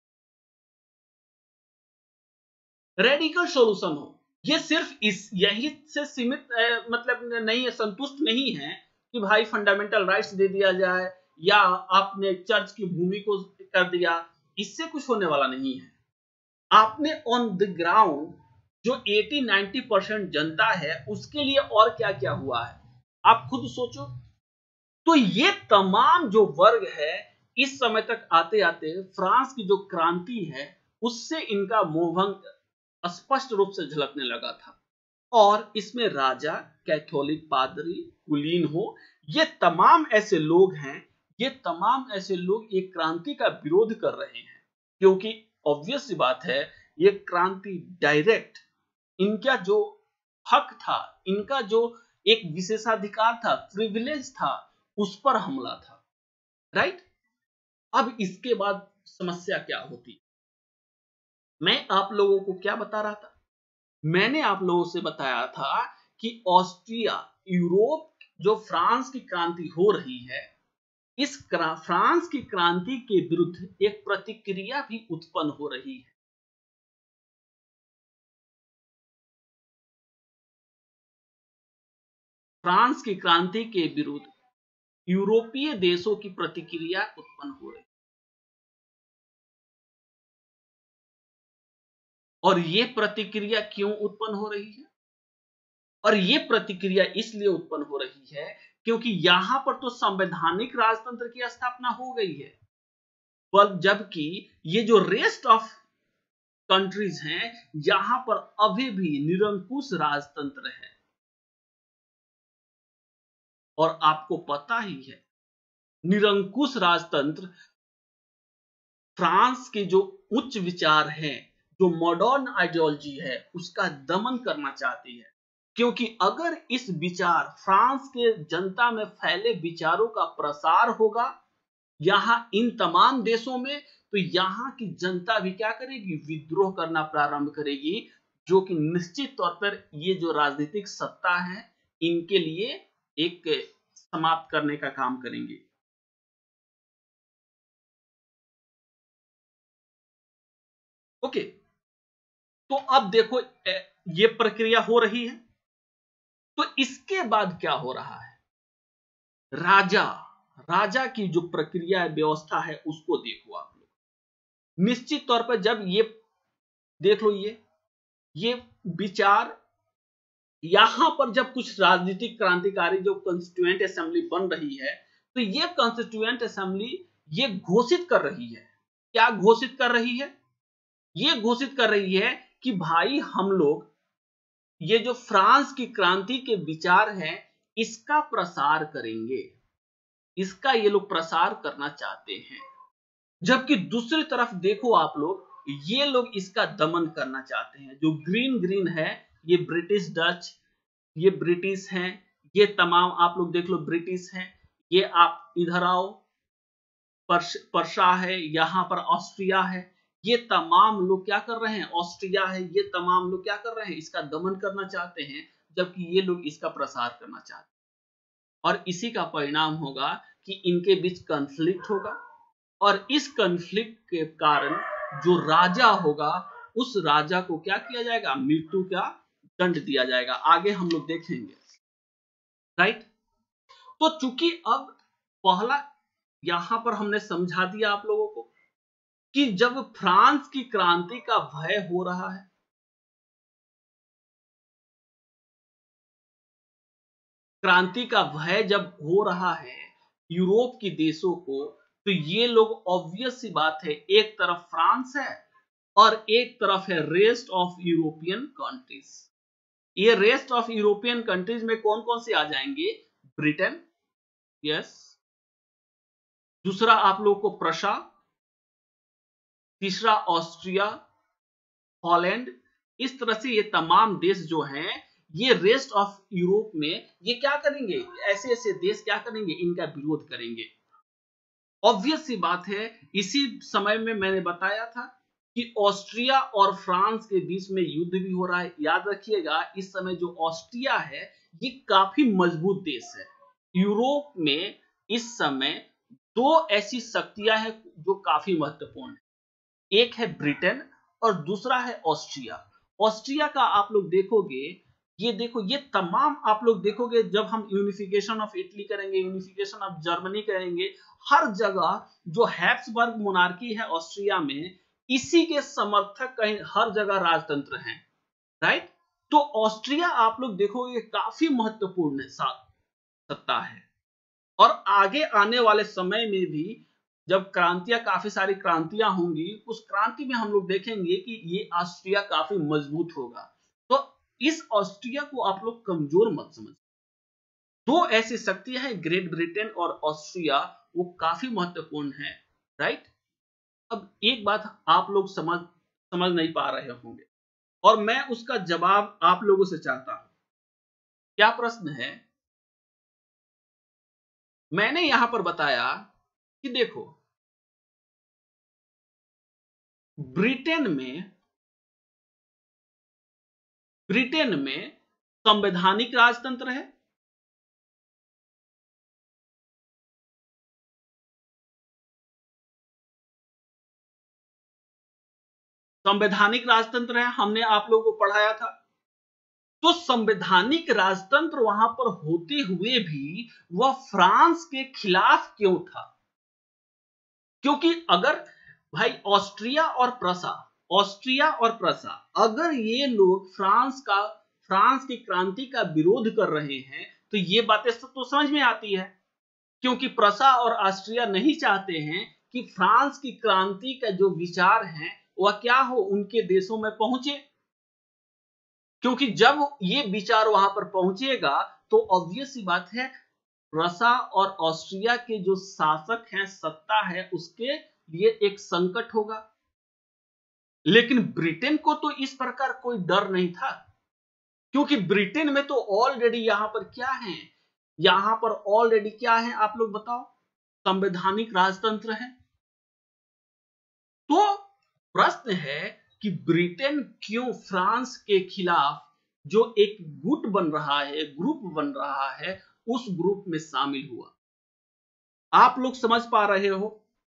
रेडिकल सॉल्यूशन हो। ये सिर्फ इस यही से सीमित मतलब नहीं है, संतुष्ट नहीं है कि भाई फंडामेंटल राइट्स दे दिया जाए या आपने चर्च की भूमि को कर दिया, इससे कुछ होने वाला नहीं है। आपने ऑन द ग्राउंड जो 80-90% जनता है उसके लिए और क्या क्या हुआ है, आप खुद सोचो। तो ये तमाम जो वर्ग है, इस समय तक आते आते फ्रांस की जो क्रांति है उससे इनका मोहभंग स्पष्ट रूप से झलकने लगा था। और इसमें राजा, कैथोलिक पादरी, कुलीन हो, ये तमाम ऐसे लोग हैं, ये तमाम ऐसे लोग एक क्रांति का विरोध कर रहे हैं, क्योंकि ऑब्वियस सी बात है, ये क्रांति डायरेक्ट इनका जो हक था, इनका जो एक विशेषाधिकार था, प्रिविलेज था, उस पर हमला था, राइट। अब इसके बाद समस्या क्या होती, मैं आप लोगों को क्या बता रहा था, मैंने आप लोगों से बताया था कि ऑस्ट्रिया, यूरोप, जो फ्रांस की क्रांति हो रही है, इस फ्रांस की क्रांति के विरुद्ध एक प्रतिक्रिया भी उत्पन्न हो रही है। फ्रांस की क्रांति के विरुद्ध यूरोपीय देशों की प्रतिक्रिया उत्पन्न हो रही। और ये प्रतिक्रिया क्यों उत्पन्न हो रही है? और ये प्रतिक्रिया इसलिए उत्पन्न हो रही है क्योंकि यहां पर तो संवैधानिक राजतंत्र की स्थापना हो गई है, पर जबकि ये जो रेस्ट ऑफ कंट्रीज हैं, यहां पर अभी भी निरंकुश राजतंत्र है। और आपको पता ही है, निरंकुश राजतंत्र फ्रांस के जो उच्च विचार हैं, जो मॉडर्न आइडियोलॉजी है, उसका दमन करना चाहती है। क्योंकि अगर इस विचार फ्रांस के जनता में फैले विचारों का प्रसार होगा यहां इन तमाम देशों में, तो यहां की जनता भी क्या करेगी? विद्रोह करना प्रारंभ करेगी, जो कि निश्चित तौर पर ये जो राजनीतिक सत्ता है इनके लिए एक समाप्त करने का काम करेंगे। ओके, तो अब देखो ये प्रक्रिया हो रही है, तो इसके बाद क्या हो रहा है? राजा राजा की जो प्रक्रिया व्यवस्था है उसको देखो आप लोग। निश्चित तौर पर जब ये देख लो, ये विचार यहां पर जब कुछ राजनीतिक क्रांतिकारी जो कॉन्स्टिट्यूएंट असेंबली बन रही है, तो ये कॉन्स्टिट्यूएंट असेंबली ये घोषित कर रही है। क्या घोषित कर रही है? ये घोषित कर रही है कि भाई हम लोग ये जो फ्रांस की क्रांति के विचार हैं इसका प्रसार करेंगे, इसका ये लोग प्रसार करना चाहते हैं। जबकि दूसरी तरफ देखो आप लोग, ये लोग इसका दमन करना चाहते हैं। जो ग्रीन ग्रीन है ये ब्रिटिश डच, ये ब्रिटिश हैं, ये तमाम आप लोग देख लो ब्रिटिश हैं। ये आप इधर आओ, पर्सा है, यहां पर ऑस्ट्रिया है। ये तमाम लोग क्या कर रहे हैं? ऑस्ट्रिया है, ये तमाम लोग क्या कर रहे हैं? इसका दमन करना चाहते हैं, जबकि ये लोग इसका प्रसार करना चाहते हैं। और इसी का परिणाम होगा कि इनके बीच कॉन्फ्लिक्ट होगा, और इस कॉन्फ्लिक्ट के कारण जो राजा होगा उस राजा को क्या किया जाएगा? मृत्यु का दंड दिया जाएगा। आगे हम लोग देखेंगे, राइट। तो चूंकि अब पहला यहां पर हमने समझा दिया आप लोगों को कि जब फ्रांस की क्रांति का भय हो रहा है, क्रांति का भय जब हो रहा है यूरोप के देशों को, तो ये लोग ऑब्वियस सी बात है, एक तरफ फ्रांस है और एक तरफ है रेस्ट ऑफ यूरोपियन कंट्रीज। ये रेस्ट ऑफ यूरोपियन कंट्रीज में कौन कौन से आ जाएंगे? ब्रिटेन, यस, दूसरा आप लोग को प्रशा, तीसरा ऑस्ट्रिया, हॉलैंड। इस तरह से ये तमाम देश जो हैं ये रेस्ट ऑफ यूरोप में ये क्या करेंगे? ऐसे ऐसे देश क्या करेंगे? इनका विरोध करेंगे। ऑब्वियस सी बात है, इसी समय में मैंने बताया था कि ऑस्ट्रिया और फ्रांस के बीच में युद्ध भी हो रहा है। याद रखिएगा, इस समय जो ऑस्ट्रिया है ये काफी मजबूत देश है। यूरोप में इस समय दो ऐसी शक्तियां हैं जो काफी महत्वपूर्ण है, एक है ब्रिटेन और दूसरा है ऑस्ट्रिया। ऑस्ट्रिया का आप लोग देखोगे, ये देखो, ये तमाम आप लोग देखोगे, जब हम यूनिफिकेशन ऑफ इटली करेंगे, यूनिफिकेशन ऑफ जर्मनी करेंगे, हर जगह जो हैब्सबर्ग मोनार्की है ऑस्ट्रिया में, इसी के समर्थक कहीं हर जगह राजतंत्र हैं, राइट। तो ऑस्ट्रिया आप लोग देखोगे काफी महत्वपूर्ण सत्ता है। और आगे आने वाले समय में भी जब क्रांतियां, काफी सारी क्रांतियां होंगी, उस क्रांति में हम लोग देखेंगे कि ये ऑस्ट्रिया काफी मजबूत होगा। तो इस ऑस्ट्रिया को आप लोग कमजोर मत समझ। दो ऐसी शक्तियां हैं, ग्रेट ब्रिटेन और ऑस्ट्रिया, वो काफी महत्वपूर्ण है, राइट। अब एक बात आप लोग समझ नहीं पा रहे होंगे, और मैं उसका जवाब आप लोगों से चाहता हूं। क्या प्रश्न है? मैंने यहां पर बताया कि देखो, ब्रिटेन में संवैधानिक राजतंत्र है, संवैधानिक राजतंत्र है, हमने आप लोगों को पढ़ाया था। तो संवैधानिक राजतंत्र वहां पर होते हुए भी वह फ्रांस के खिलाफ क्यों था? क्योंकि अगर भाई ऑस्ट्रिया और प्रसा अगर ये लोग फ्रांस की क्रांति का विरोध कर रहे हैं तो ये बातें तो समझ में आती है, क्योंकि प्रसा और ऑस्ट्रिया नहीं चाहते हैं कि फ्रांस की क्रांति का जो विचार है वह क्या हो, उनके देशों में पहुंचे। क्योंकि जब ये विचार वहां पर पहुंचेगा तो ऑब्वियस सी बात है, प्रसा और ऑस्ट्रिया के जो शासक हैं, सत्ता है, उसके लिए एक संकट होगा। लेकिन ब्रिटेन को तो इस प्रकार कोई डर नहीं था, क्योंकि ब्रिटेन में तो ऑलरेडी यहां पर क्या है, यहां पर ऑलरेडी क्या है आप लोग बताओ, संवैधानिक राजतंत्र है। तो प्रश्न है कि ब्रिटेन क्यों फ्रांस के खिलाफ जो एक गुट बन रहा है, ग्रुप बन रहा है, उस ग्रुप में शामिल हुआ? आप लोग समझ पा रहे हो?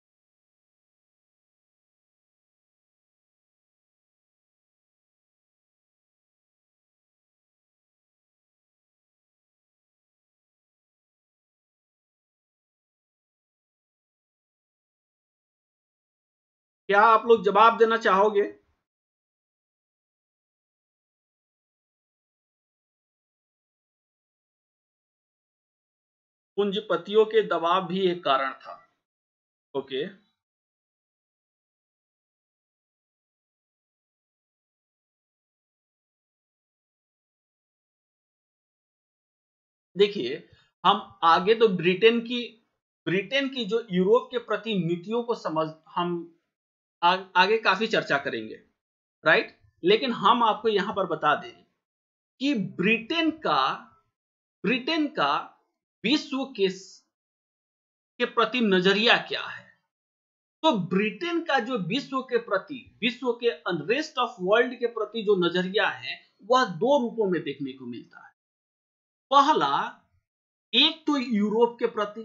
क्या आप लोग जवाब देना चाहोगे? पूंजीपतियों के दबाव भी एक कारण था। ओके, देखिए, हम आगे तो ब्रिटेन की जो यूरोप के प्रति नीतियों को समझ हम आगे काफी चर्चा करेंगे, राइट। लेकिन हम आपको यहां पर बता दें कि ब्रिटेन का विश्व के प्रति नजरिया क्या है। तो ब्रिटेन का जो विश्व के रेस्ट ऑफ वर्ल्ड के प्रति जो नजरिया है वह दो रूपों में देखने को मिलता है। पहला, एक तो यूरोप के प्रति।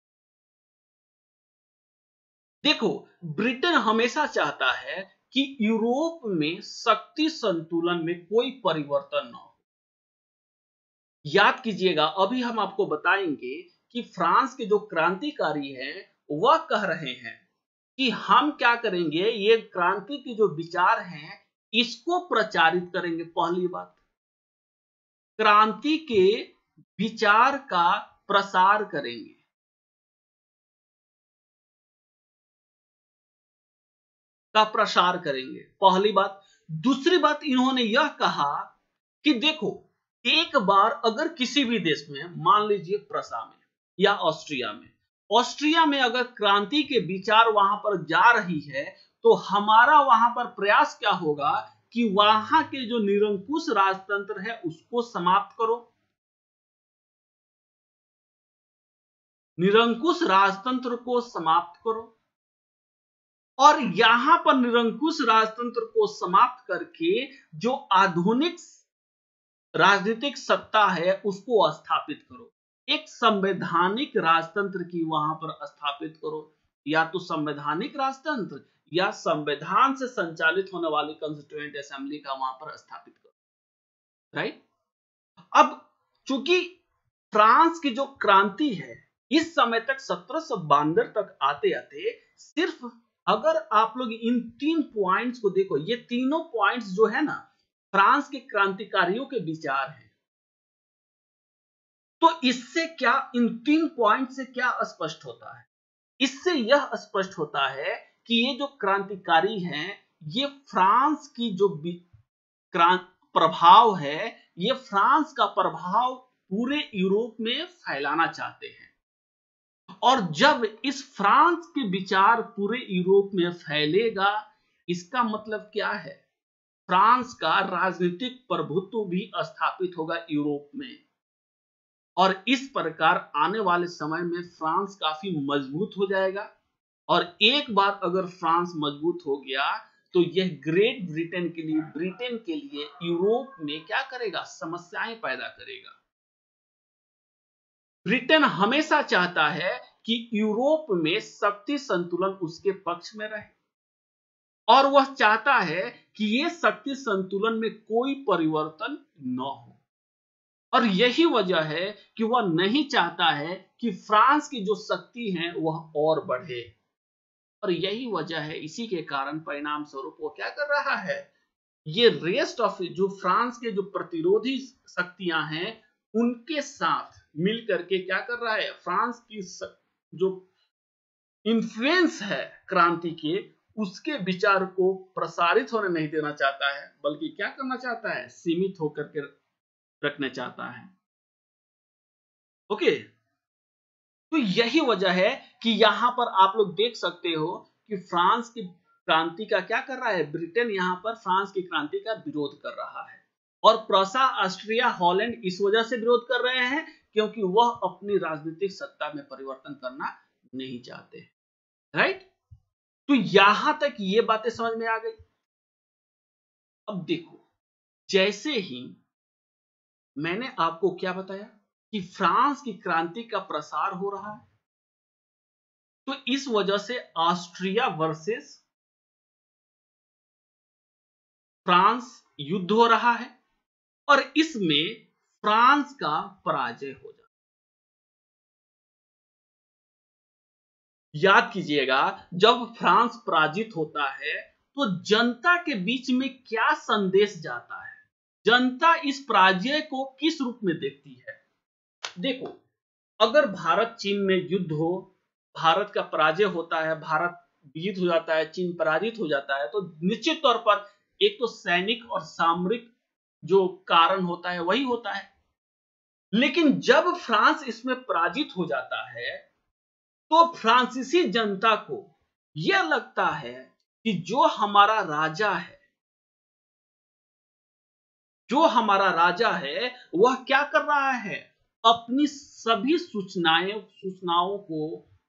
देखो, ब्रिटेन हमेशा चाहता है कि यूरोप में शक्ति संतुलन में कोई परिवर्तन न हो। याद कीजिएगा, अभी हम आपको बताएंगे कि फ्रांस के जो क्रांतिकारी हैं वह कह रहे हैं कि हम क्या करेंगे, ये क्रांति के जो विचार हैं इसको प्रचारित करेंगे। पहली बात, क्रांति के विचार का प्रसार करेंगे। पहली बात। दूसरी बात, इन्होंने यह कहा कि देखो, एक बार अगर किसी भी देश में, मान लीजिए प्रसा में या ऑस्ट्रिया में अगर क्रांति के विचार वहां पर जा रही है तो हमारा वहां पर प्रयास क्या होगा कि वहां के जो निरंकुश राजतंत्र है उसको समाप्त करो। निरंकुश राजतंत्र को समाप्त करो और यहां पर निरंकुश राजतंत्र को समाप्त करके जो आधुनिक राजनीतिक सत्ता है उसको स्थापित करो। एक संवैधानिक राजतंत्र की वहां पर स्थापित करो, या तो संवैधानिक राजतंत्र या संविधान से संचालित होने वाली कॉन्स्टिट्यूएंट असेंबली का वहां पर स्थापित करो, राइट। अब चूंकि फ्रांस की जो क्रांति है इस समय तक 1792 तक आते आते सिर्फ, अगर आप लोग इन 3 पॉइंट्स को देखो, ये तीनों पॉइंट्स जो है ना फ्रांस के क्रांतिकारियों के विचार हैं। तो इससे क्या, इन 3 पॉइंट से क्या स्पष्ट होता है? इससे यह स्पष्ट होता है कि ये जो क्रांतिकारी हैं ये फ्रांस की जो प्रभाव है, ये फ्रांस का प्रभाव पूरे यूरोप में फैलाना चाहते हैं। और जब इस फ्रांस के विचार पूरे यूरोप में फैलेगा, इसका मतलब क्या है, फ्रांस का राजनीतिक प्रभुत्व भी स्थापित होगा यूरोप में। और इस प्रकार आने वाले समय में फ्रांस काफी मजबूत हो जाएगा। और एक बार अगर फ्रांस मजबूत हो गया तो यह ग्रेट ब्रिटेन के लिए यूरोप में क्या करेगा, समस्याएं पैदा करेगा। ब्रिटेन हमेशा चाहता है कि यूरोप में शक्ति संतुलन उसके पक्ष में रहे। और वह चाहता है कि ये शक्ति संतुलन में कोई परिवर्तन न हो। और यही वजह है कि वह नहीं चाहता है कि फ्रांस की जो शक्ति है वह और बढ़े। और यही वजह है, इसी के कारण परिणाम स्वरूप वो क्या कर रहा है, ये रेस्ट ऑफ जो फ्रांस के जो प्रतिरोधी शक्तियां हैं उनके साथ मिलकर के क्या कर रहा है, फ्रांस की जो इन्फ्लुएंस है क्रांति के, उसके विचार को प्रसारित होने नहीं देना चाहता है, बल्कि क्या करना चाहता है, सीमित होकर के रखना चाहता है। ओके, तो यही वजह है कि यहां पर आप लोग देख सकते हो कि फ्रांस की क्रांति का क्या कर रहा है, ब्रिटेन यहां पर फ्रांस की क्रांति का विरोध कर रहा है। और प्रूसा, ऑस्ट्रिया, हॉलैंड इस वजह से विरोध कर रहे हैं क्योंकि वह अपनी राजनीतिक सत्ता में परिवर्तन करना नहीं चाहते। राइट, तो यहां तक ये बातें समझ में आ गई। अब देखो, जैसे ही मैंने आपको क्या बताया कि फ्रांस की क्रांति का प्रसार हो रहा है, तो इस वजह से ऑस्ट्रिया वर्सेस फ्रांस युद्ध हो रहा है और इसमें फ्रांस का पराजय हो जाता है। याद कीजिएगा, जब फ्रांस पराजित होता है तो जनता के बीच में क्या संदेश जाता है, जनता इस पराजय को किस रूप में देखती है। देखो, अगर भारत चीन में युद्ध हो, भारत का पराजय होता है, भारत विजित हो जाता है, चीन पराजित हो जाता है, तो निश्चित तौर पर एक तो सैनिक और सामरिक जो कारण होता है वही होता है। लेकिन जब फ्रांस इसमें पराजित हो जाता है तो फ्रांसीसी जनता को यह लगता है कि जो हमारा राजा है वह क्या कर रहा है, अपनी सभी सूचनाओं को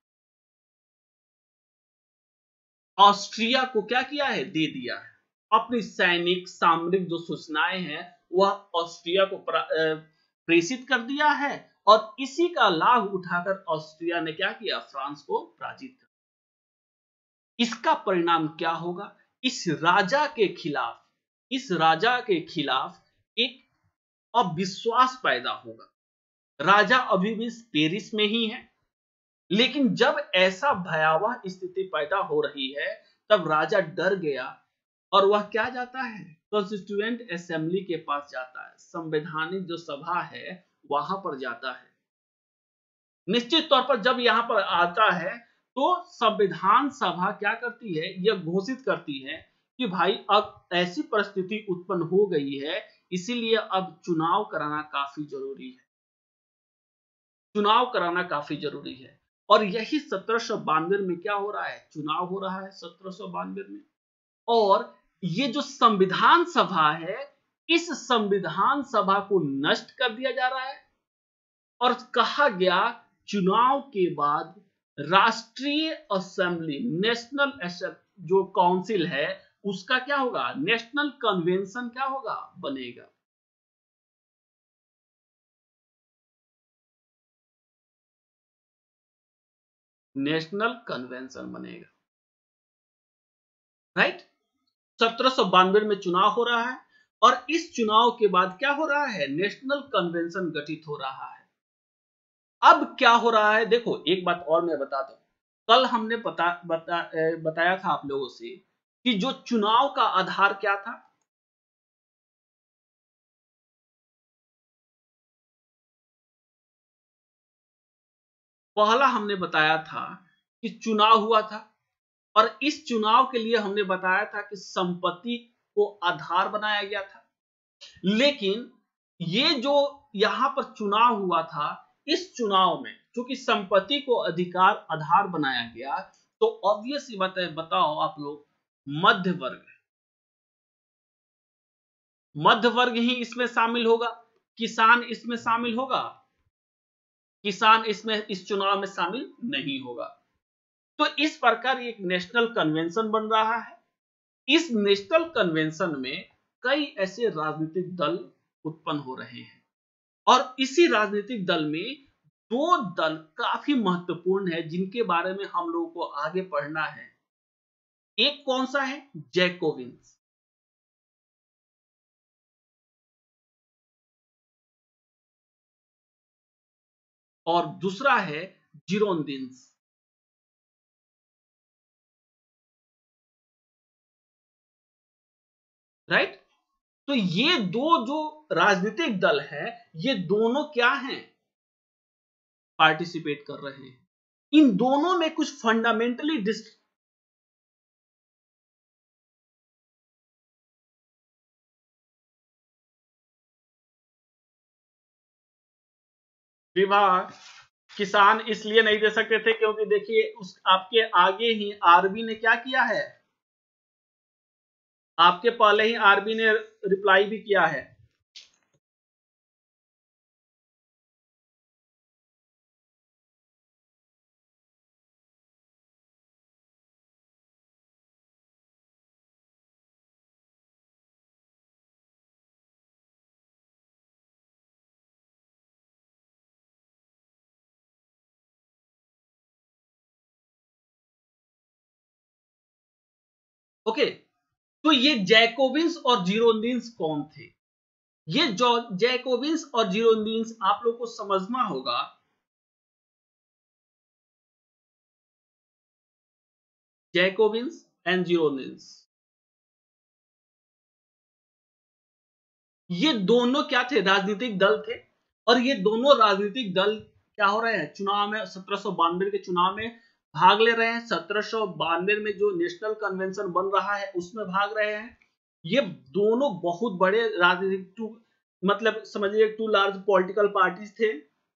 ऑस्ट्रिया को क्या किया है, दे दिया है। अपनी सैनिक सामरिक जो सूचनाएं हैं वह ऑस्ट्रिया को प्रेषित कर दिया है और इसी का लाभ उठाकर ऑस्ट्रिया ने क्या किया, फ्रांस को पराजित कर। इसका परिणाम क्या होगा, इस राजा के खिलाफ एक अविश्वास पैदा होगा। राजा अभी भी पेरिस में ही है, लेकिन जब ऐसा भयावह स्थिति पैदा हो रही है तब राजा डर गया और वह क्या जाता है, कॉन्स्टिट्यूएंट असेंबली के पास जाता है, संवैधानिक जो सभा है वहां पर जाता है। निश्चित तौर पर जब यहां पर आता है तो संविधान सभा क्या करती है, यह घोषित करती है कि भाई अब ऐसी परिस्थिति उत्पन्न हो गई है, इसीलिए अब चुनाव कराना काफी जरूरी है। और यही 1792 में क्या हो रहा है, चुनाव हो रहा है 1792 में। और ये जो संविधान सभा है, इस संविधान सभा को नष्ट कर दिया जा रहा है और कहा गया चुनाव के बाद राष्ट्रीय असेंबली, जो काउंसिल है उसका क्या होगा, नेशनल कन्वेंशन क्या होगा, बनेगा। नेशनल कन्वेंशन बनेगा। राइट, 1792 में चुनाव हो रहा है और इस चुनाव के बाद क्या हो रहा है, नेशनल कन्वेंशन गठित हो रहा है। अब क्या हो रहा है, देखो एक बात और मैं बता दूं, कल हमने बताया था आप लोगों से कि जो चुनाव का आधार क्या था, पहला हमने बताया था कि चुनाव हुआ था और इस चुनाव के लिए हमने बताया था कि संपत्ति को आधार बनाया गया था। लेकिन ये जो यहां पर चुनाव हुआ था, इस चुनाव में चूंकि संपत्ति को अधिकार आधार बनाया गया, तो ऑब्वियस ही बात है, बताओ आप लोग, मध्य वर्ग ही इसमें शामिल होगा, किसान इसमें शामिल होगा, किसान इसमें इस चुनाव में शामिल नहीं होगा। तो इस प्रकार एक नेशनल कन्वेंशन बन रहा है। इस नेशनल कन्वेंशन में कई ऐसे राजनीतिक दल उत्पन्न हो रहे हैं और इसी राजनीतिक दल में दो दल काफी महत्वपूर्ण है जिनके बारे में हम लोगों को आगे पढ़ना है। एक कौन सा है? जैकोबिन्स। और दूसरा है जिरोंदिन्स। राइट? तो ये दो जो राजनीतिक दल है, ये दोनों क्या हैं? पार्टिसिपेट कर रहे हैं। इन दोनों में कुछ फंडामेंटली विभाग किसान इसलिए नहीं दे सकते थे क्योंकि देखिए उस आपके आगे ही आरबी ने क्या किया है, आपके पहले ही आरबी ने रिप्लाई भी किया है। ओके, तो ये जैकोबिन्स और जिरोंदिन्स कौन थे? ये जो जैकोबिन्स और जिरोंदिन्स आप लोग को समझना होगा। जैकोबिन्स एंड जिरोंदिन्स, ये दोनों क्या थे? राजनीतिक दल थे। और ये दोनों राजनीतिक दल क्या हो रहे हैं? चुनाव में 1792 के चुनाव में भाग ले रहे हैं। 1792 में जो नेशनल कन्वेंशन बन रहा है उसमें भाग रहे हैं। ये दोनों बहुत बड़े राजनीतिक मतलब समझिए टू लार्ज पॉलिटिकल पार्टीज थे।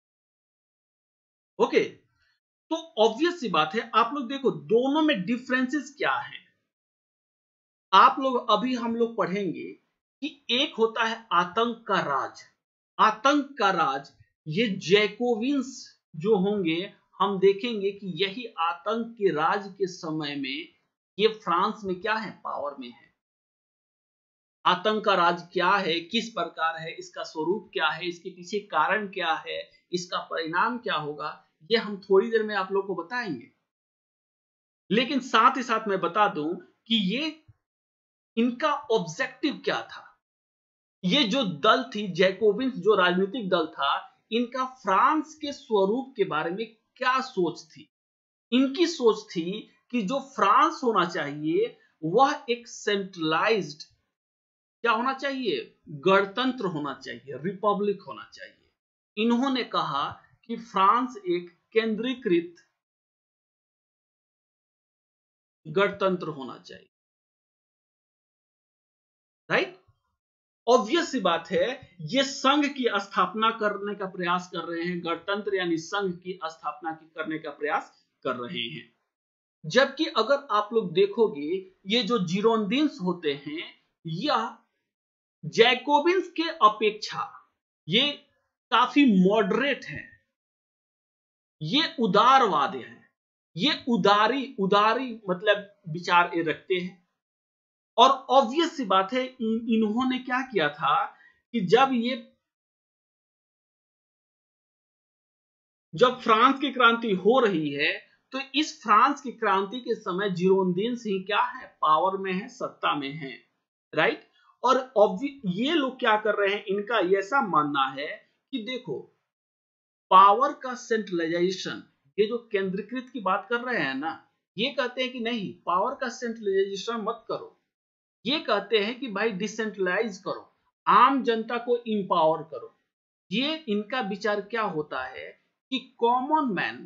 ओके, तो ऑब्वियस सी बात है, आप लोग देखो दोनों में डिफरेंसेस क्या है। आप लोग अभी हम लोग पढ़ेंगे कि एक होता है आतंक का राज। आतंक का राज ये जैकोबिन्स जो होंगे, हम देखेंगे कि यही आतंक के राज के समय में ये फ्रांस में क्या है? पावर में है। आतंक का राज क्या है, किस प्रकार है, इसका स्वरूप क्या है, इसके पीछे कारण क्या है, इसका परिणाम क्या होगा, ये हम थोड़ी देर में आप लोग को बताएंगे। लेकिन साथ ही साथ मैं बता दूं कि ये इनका ऑब्जेक्टिव क्या था। ये जो दल थी जैकोबिन्स, जो राजनीतिक दल था, इनका फ्रांस के स्वरूप के बारे में क्या सोच थी? इनकी सोच थी कि जो फ्रांस होना चाहिए वह एक सेंट्रलाइज्ड क्या होना चाहिए? गणतंत्र होना चाहिए, रिपब्लिक होना चाहिए। इन्होंने कहा कि फ्रांस एक केंद्रीकृत गणतंत्र होना चाहिए। राइट? ऑब्वियस सी बात है, ये संघ की स्थापना करने का प्रयास कर रहे हैं, गणतंत्र यानी संघ की स्थापना करने का प्रयास कर रहे हैं। जबकि अगर आप लोग देखोगे, ये जो जिरोंदिन्स होते हैं, यह जैकोबिन्स के अपेक्षा ये काफी मॉडरेट हैं, ये उदारवादी हैं, ये उदारी मतलब विचार ये रखते हैं। और ऑब्वियस सी बात है, इन्होंने क्या किया था कि जब फ्रांस की क्रांति हो रही है, तो इस फ्रांस की क्रांति के समय जिरोंदिन्स ही क्या है? पावर में है, सत्ता में है। राइट? और ये लोग क्या कर रहे हैं? इनका ऐसा मानना है कि देखो, पावर का सेंट्रलाइजेशन, ये जो केंद्रीकृत की बात कर रहे हैं ना, ये कहते हैं कि नहीं, पावर का सेंट्रलाइजेशन मत करो। ये कहते हैं कि भाई डिसेंट्रलाइज करो, आम जनता को इंपावर करो। ये इनका विचार क्या होता है कि कॉमन मैन,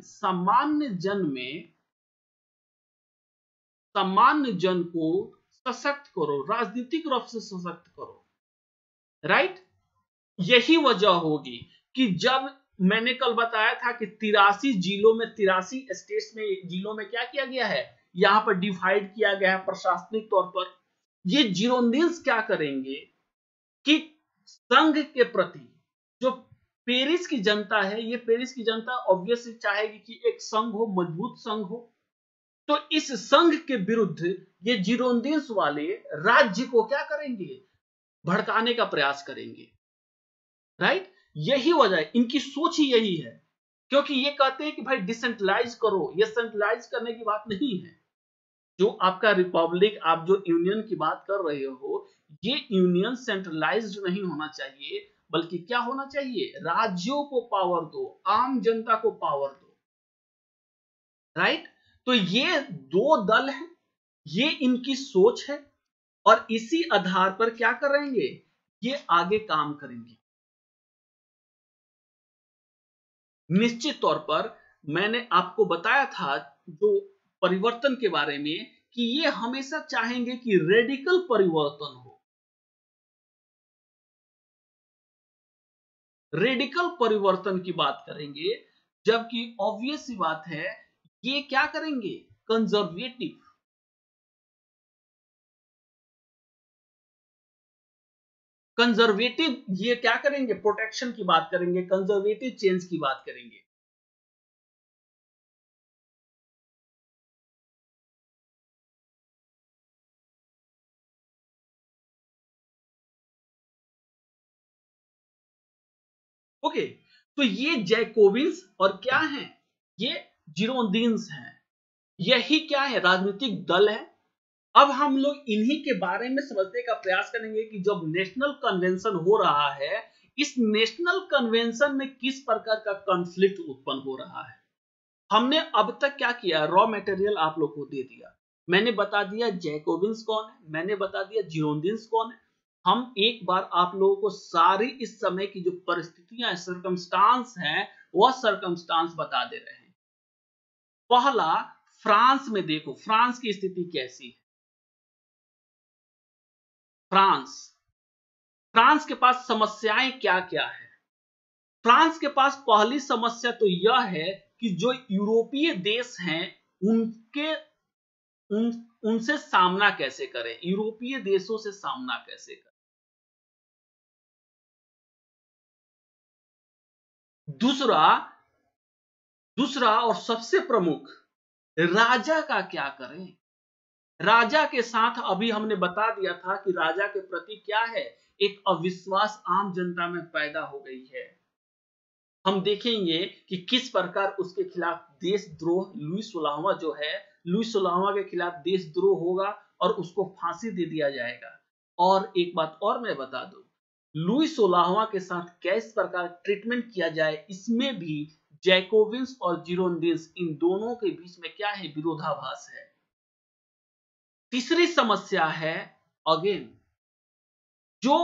सामान्य जन को सशक्त करो, राजनीतिक रूप से सशक्त करो। राइट? यही वजह होगी कि जब मैंने कल बताया था कि 83 जिलों में, 83 स्टेट्स में, जिलों में क्या किया गया है? यहां पर डिवाइड किया गया है प्रशासनिक तौर पर। ये जिरोंदिन्स क्या करेंगे कि संघ के प्रति जो पेरिस की जनता है, ये पेरिस की जनता ऑब्वियसली चाहेगी कि एक संघ हो, मजबूत संघ हो। तो इस संघ के विरुद्ध ये जिरोंदिन्स वाले राज्य को क्या करेंगे? भड़काने का प्रयास करेंगे। राइट? यही वजह है, इनकी सोच ही यही है। क्योंकि ये कहते हैं कि भाई डिसेंट्रलाइज करो, ये सेंट्रलाइज करने की बात नहीं है। जो आपका रिपब्लिक, आप जो यूनियन की बात कर रहे हो, ये यूनियन सेंट्रलाइज्ड नहीं होना चाहिए, बल्कि क्या होना चाहिए, राज्यों को पावर दो, आम जनता को पावर दो, राइट। तो ये दो दल हैं, ये इनकी सोच है, और इसी आधार पर क्या करेंगे, ये आगे काम करेंगे। निश्चित तौर पर मैंने आपको बताया था जो परिवर्तन के बारे में, कि ये हमेशा चाहेंगे कि रेडिकल परिवर्तन हो। रेडिकल परिवर्तन की बात करेंगे, जबकि ऑब्वियस सी बात है, ये क्या करेंगे, कंजर्वेटिव। कंजर्वेटिव ये क्या करेंगे, प्रोटेक्शन की बात करेंगे, कंजर्वेटिव चेंज की बात करेंगे। ओके, तो ये जैकोबिन्स और क्या हैं, ये जिरोंदिन्स हैं। यही क्या है, राजनीतिक दल है। अब हम लोग इन्हीं के बारे में समझने का प्रयास करेंगे कि जब नेशनल कन्वेंशन हो रहा है, इस नेशनल कन्वेंशन में किस प्रकार का कॉन्फ्लिक्ट उत्पन्न हो रहा है। हमने अब तक क्या किया, रॉ मटेरियल आप लोग को दे दिया, मैंने बता दिया जैकोबिन्स कौन है, मैंने बता दिया जिरोंदिन्स कौन है। हम एक बार आप लोगों को सारी इस समय की जो परिस्थितियां, सर्कमस्टांस हैं, वह सर्कमस्टांस बता दे रहे हैं। पहला, फ्रांस में देखो, फ्रांस की स्थिति कैसी है। फ्रांस, फ्रांस के पास समस्याएं क्या क्या है। फ्रांस के पास पहली समस्या तो यह है कि जो यूरोपीय देश हैं, उनके उनसे सामना कैसे करें, यूरोपीय देशों से सामना कैसे करें। दूसरा, दूसरा और सबसे प्रमुख, राजा का क्या करें। राजा के साथ अभी हमने बता दिया था कि राजा के प्रति क्या है, एक अविश्वास आम जनता में पैदा हो गई है। हम देखेंगे कि किस प्रकार उसके खिलाफ देशद्रोह, लुई 16वां जो है, लुई 16वां के खिलाफ देशद्रोह होगा और उसको फांसी दे दिया जाएगा। और एक बात और मैं बता दूं, लुई 16वां के साथ किस प्रकार ट्रीटमेंट किया जाए, इसमें भी जैकोबिन्स और जिरोंदिन्स, इन दोनों के बीच में क्या है, विरोधाभास है। तीसरी समस्या है, अगेन, जो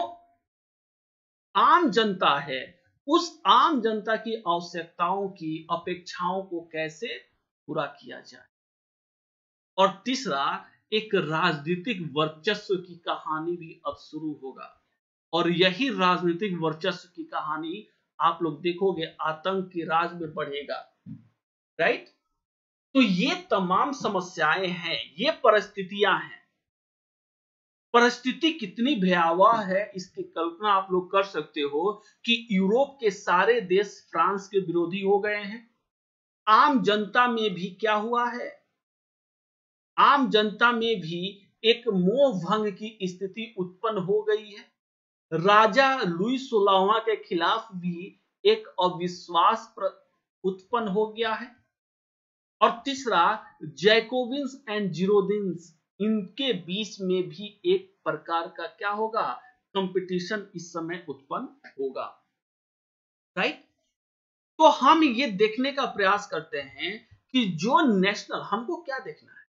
आम जनता है, उस आम जनता की आवश्यकताओं की, अपेक्षाओं को कैसे पूरा किया जाए। और तीसरा, एक राजनीतिक वर्चस्व की कहानी भी अब शुरू होगा, और यही राजनीतिक वर्चस्व की कहानी आप लोग देखोगे आतंक के राज में बढ़ेगा, राइट। तो ये तमाम समस्याएं हैं, ये परिस्थितियां हैं। परिस्थिति कितनी भयावह है, इसकी कल्पना आप लोग कर सकते हो कि यूरोप के सारे देश फ्रांस के विरोधी हो गए हैं। आम जनता में भी क्या हुआ है, आम जनता में भी एक मोह भंग की स्थिति उत्पन्न हो गई है। राजा लुई 16वां के खिलाफ भी एक अविश्वास उत्पन्न हो गया है। और तीसरा, जैकोबिन्स एंड जिरोंदिन्स, इनके बीच में भी एक प्रकार का क्या होगा, कंपटीशन इस समय उत्पन्न होगा, राइट। तो हम ये देखने का प्रयास करते हैं कि जो नेशनल, हमको क्या देखना है,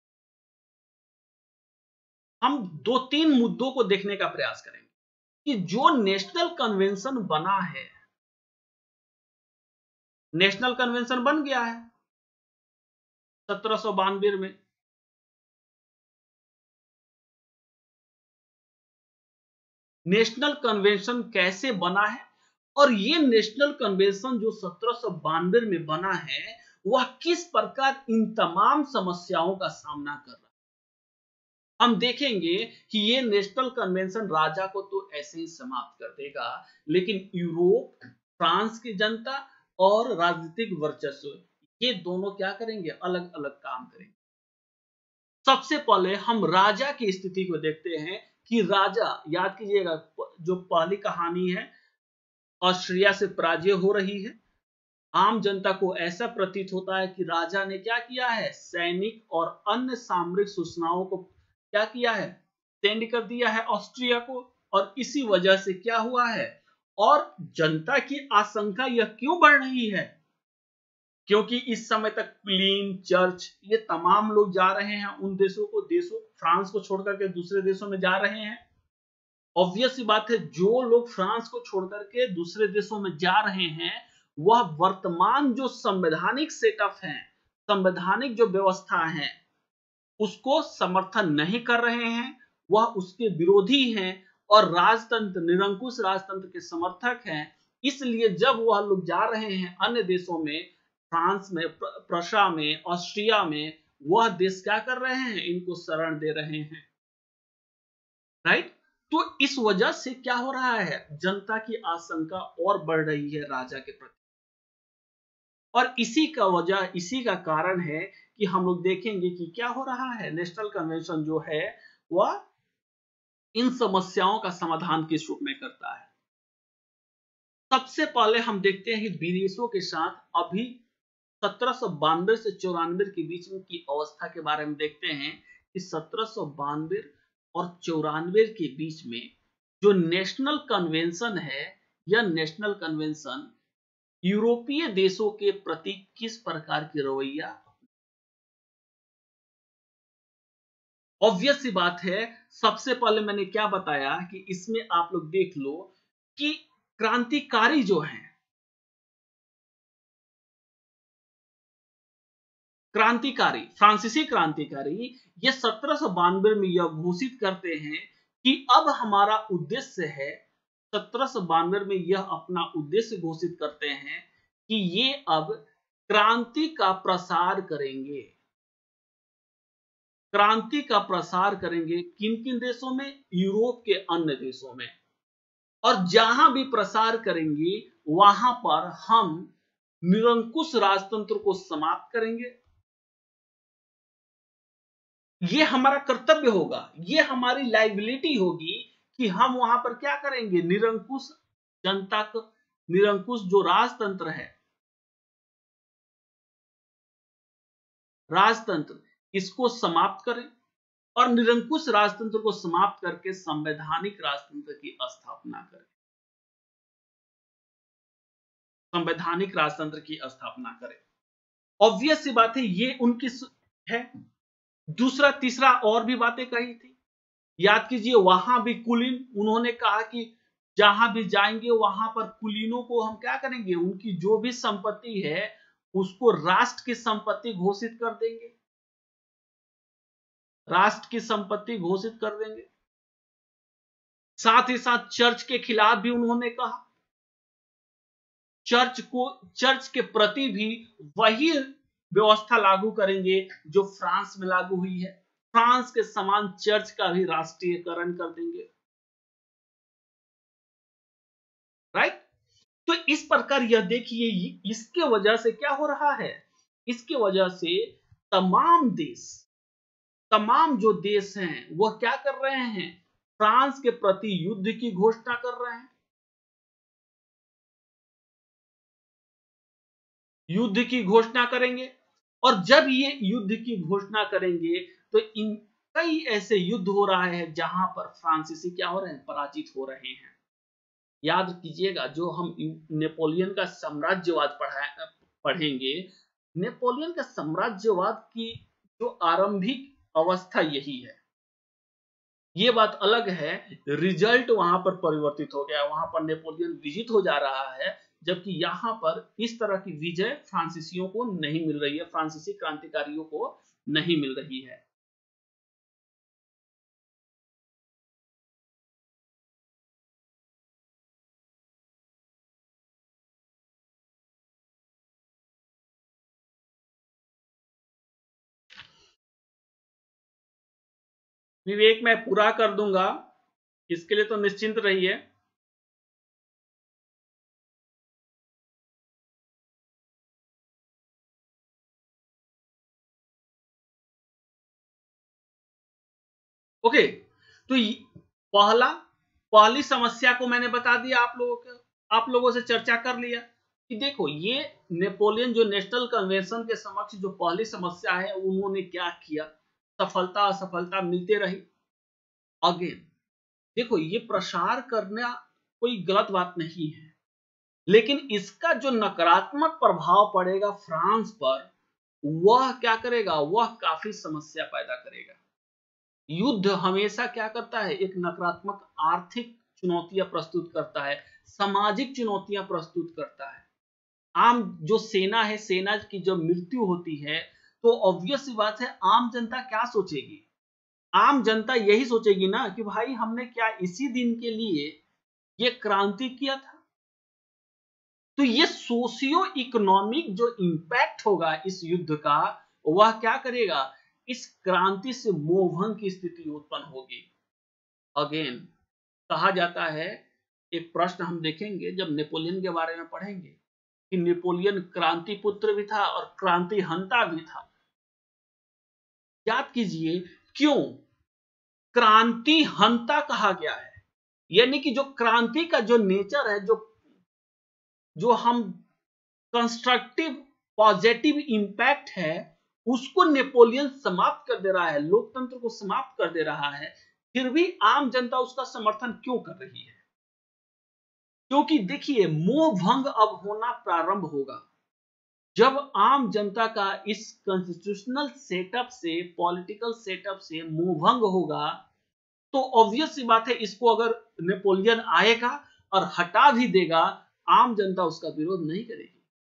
हम दो तीन मुद्दों को देखने का प्रयास करेंगे कि जो नेशनल कन्वेंशन बना है, नेशनल कन्वेंशन बन गया है 1792 में। नेशनल कन्वेंशन कैसे बना है, और ये नेशनल कन्वेंशन जो 1792 में बना है, वह किस प्रकार इन तमाम समस्याओं का सामना कर रहा है। हम देखेंगे कि ये नेशनल कन्वेंशन राजा को तो ऐसे ही समाप्त कर देगा, लेकिन यूरोप, फ्रांस की जनता और राजनीतिक वर्चस्व, ये दोनों क्या करेंगे, अलग अलग काम करेंगे। सबसे पहले हम राजा की स्थिति को देखते हैं कि राजा, याद कीजिएगा, जो पहली कहानी है, ऑस्ट्रिया से पराजय हो रही है, आम जनता को ऐसा प्रतीत होता है कि राजा ने क्या किया है, सैनिक और अन्य सामरिक सूचनाओं को क्या किया है, सेंड कर दिया है ऑस्ट्रिया को। और इसी वजह से क्या हुआ है, और जनता की आशंका यह क्यों बढ़ रही है, क्योंकि इस समय तक क्लीन चर्च ये तमाम लोग जा रहे हैं उन देशों को, फ्रांस को छोड़कर के दूसरे देशों में जा रहे हैं। ऑब्वियस सी बात है, जो लोग फ्रांस को छोड़कर के दूसरे देशों में जा रहे हैं वह वर्तमान जो संवैधानिक सेटअप है, संवैधानिक जो व्यवस्था है उसको समर्थन नहीं कर रहे हैं, वह उसके विरोधी हैं और राजतंत्र, निरंकुश राजतंत्र के समर्थक हैं। इसलिए जब वह लोग जा रहे हैं अन्य देशों में, फ्रांस में, प्रशा में, ऑस्ट्रिया में, वह देश क्या कर रहे हैं, इनको शरण दे रहे हैं। राइट। तो इस वजह से क्या हो रहा है, जनता की आशंका और बढ़ रही है राजा के प्रति। और इसी का वजह, इसी का कारण है कि हम लोग देखेंगे कि क्या हो रहा है, नेशनल कन्वेंशन जो है वह इन समस्याओं का समाधान किस रूप में करता है। सबसे पहले हम देखते हैं कि विदेशों के साथ अभी 1792 से 94 के बीच में की अवस्था के बारे में देखते हैं कि 1792 और 94 के बीच में जो नेशनल कन्वेंशन है, यह नेशनल कन्वेंशन यूरोपीय देशों के प्रति किस प्रकार की रवैया। ऑब्वियस सी बात है, सबसे पहले मैंने क्या बताया कि इसमें आप लोग देख लो कि क्रांतिकारी जो हैं, क्रांतिकारी, फ्रांसीसी क्रांतिकारी, ये 1792 में यह घोषित करते हैं कि अब हमारा उद्देश्य है, 1792 में यह अपना उद्देश्य घोषित करते हैं कि ये अब क्रांति का प्रसार करेंगे। क्रांति का प्रसार करेंगे किन किन देशों में, यूरोप के अन्य देशों में। और जहां भी प्रसार करेंगे वहां पर हम निरंकुश राजतंत्र को समाप्त करेंगे। ये हमारा कर्तव्य होगा, ये हमारी लाइबिलिटी होगी कि हम वहां पर क्या करेंगे, निरंकुश जनता को, निरंकुश जो राजतंत्र है, राजतंत्र, इसको समाप्त करें और निरंकुश राजतंत्र को समाप्त करके संवैधानिक राजतंत्र की स्थापना करें, संवैधानिक राजतंत्र की स्थापना करें। ऑब्वियस सी बात है, ये उनकी है। दूसरा तीसरा और भी बातें कही थी, याद कीजिए, वहां भी कुलीन, उन्होंने कहा कि जहां भी जाएंगे वहां पर कुलीनों को हम क्या करेंगे, उनकी जो भी संपत्ति है उसको राष्ट्र की संपत्ति घोषित कर देंगे, राष्ट्र की संपत्ति घोषित कर देंगे। साथ ही साथ चर्च के खिलाफ भी उन्होंने कहा, चर्च के प्रति भी वही व्यवस्था लागू करेंगे जो फ्रांस में लागू हुई है, फ्रांस के समान चर्च का भी राष्ट्रीयकरण कर देंगे। राइट। तो इस प्रकार यह देखिए, इसके वजह से क्या हो रहा है, इसके वजह से तमाम देश, तमाम जो देश हैं वह क्या कर रहे हैं, फ्रांस के प्रति युद्ध की घोषणा कर रहे हैं, युद्ध की घोषणा करेंगे। और जब ये युद्ध की घोषणा करेंगे तो इन कई ऐसे युद्ध हो रहा है जहां पर फ्रांसीसी क्या हो रहे हैं, पराजित हो रहे हैं। याद कीजिएगा, जो हम नेपोलियन का साम्राज्यवाद पढ़ेंगे, नेपोलियन का साम्राज्यवाद की जो आरंभिक अवस्था यही है। ये बात अलग है, रिजल्ट वहां पर परिवर्तित हो गया, वहां पर नेपोलियन विजित हो जा रहा है, जबकि यहां पर इस तरह की विजय फ्रांसीसियों को नहीं मिल रही है, फ्रांसीसी क्रांतिकारियों को नहीं मिल रही है। विवेक मैं पूरा कर दूंगा, इसके लिए तो निश्चिंत रहिए। ओके, तो पहली समस्या को मैंने बता दिया, आप लोगों से चर्चा कर लिया। कि देखो ये नेपोलियन जो नेशनल कन्वेंशन के समक्ष जो पहली समस्या है उन्होंने क्या किया, सफलता असफलता मिलते रही। अगेन देखो ये प्रसार करना कोई गलत बात नहीं है, लेकिन इसका जो नकारात्मक प्रभाव पड़ेगा फ्रांस पर, वह क्या करेगा, वह काफी समस्या पैदा करेगा। युद्ध हमेशा क्या करता है, एक नकारात्मक आर्थिक चुनौतियां प्रस्तुत करता है, सामाजिक चुनौतियां प्रस्तुत करता है। आम जो सेना है, सेना की जब मृत्यु होती है तो ऑब्वियस सी बात है आम जनता क्या सोचेगी, आम जनता यही सोचेगी ना कि भाई हमने क्या इसी दिन के लिए ये क्रांति किया था। तो ये सोशियो इकोनॉमिक जो इंपैक्ट होगा इस युद्ध का, वह क्या करेगा, इस क्रांति से मोहभंग की स्थिति उत्पन्न होगी। अगेन कहा जाता है, एक प्रश्न हम देखेंगे जब नेपोलियन के बारे में पढ़ेंगे कि नेपोलियन क्रांति पुत्र भी था और क्रांति हंता भी था। याद कीजिए क्यों क्रांति हंता कहा गया है, यानी कि जो क्रांति का जो नेचर है, जो हम कंस्ट्रक्टिव पॉजिटिव इंपैक्ट है उसको नेपोलियन समाप्त कर दे रहा है, लोकतंत्र को समाप्त कर दे रहा है, फिर भी आम जनता उसका समर्थन क्यों कर रही है? क्योंकि देखिए मोहभंग अब होना प्रारंभ होगा जब आम जनता का इस कॉन्स्टिट्यूशनल सेटअप से, पॉलिटिकल सेटअप से मोहभंग होगा। तो ऑब्वियस सी बात है इसको अगर नेपोलियन आएगा और हटा भी देगा, आम जनता उसका विरोध नहीं करेगी।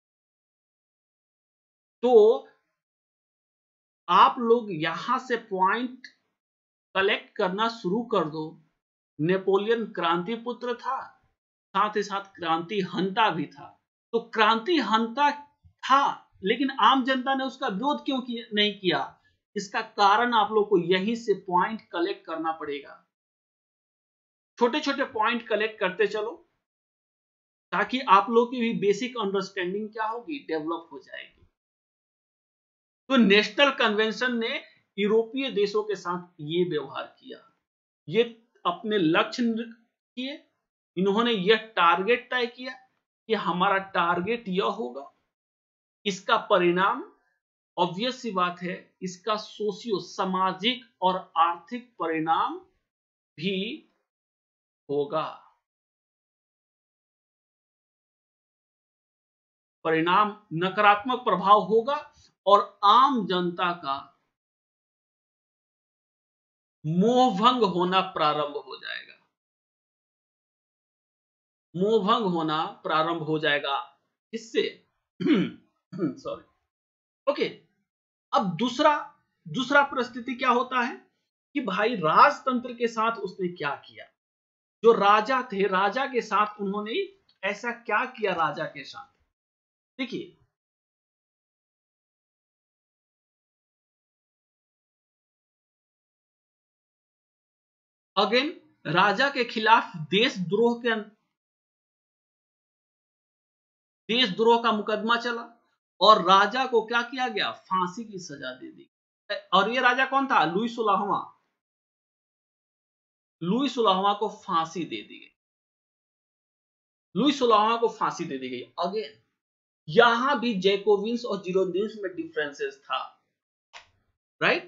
तो आप लोग यहां से पॉइंट कलेक्ट करना शुरू कर दो। नेपोलियन क्रांति पुत्र था, साथ ही साथ क्रांति हंता भी था। तो क्रांति हंता था लेकिन आम जनता ने उसका विरोध क्यों नहीं किया, इसका कारण आप लोग को यहीं से पॉइंट कलेक्ट करना पड़ेगा। छोटे छोटे पॉइंट कलेक्ट करते चलो ताकि आप लोग की भी बेसिक अंडरस्टैंडिंग क्या होगी, डेवलप हो जाएगी। तो नेशनल कन्वेंशन ने यूरोपीय देशों के साथ ये व्यवहार किया, ये अपने लक्ष्य किए, इन्होंने यह टारगेट तय किया कि हमारा टारगेट यह होगा। इसका परिणाम ऑब्वियस सी बात है, इसका सोशियो सामाजिक और आर्थिक परिणाम भी होगा। परिणाम नकारात्मक प्रभाव होगा और आम जनता का मोहभंग होना प्रारंभ हो जाएगा, मोहभंग होना प्रारंभ हो जाएगा। इससे सॉरी ओके। अब दूसरा परिस्थिति क्या होता है कि भाई राजतंत्र के साथ उसने क्या किया, जो राजा थे, राजा के साथ उन्होंने ऐसा क्या किया, राजा के साथ देखिए अगेन राजा के खिलाफ देशद्रोह का मुकदमा चला और राजा को क्या किया गया, फांसी की सजा दे दी। और ये राजा कौन था, लुई 16वां को फांसी दे दी गई, लुई 16वां को फांसी दे दी गई। अगेन यहां भी जैकोबिन्स और जिरोंदिन्स में डिफरेंसेस था, राइट।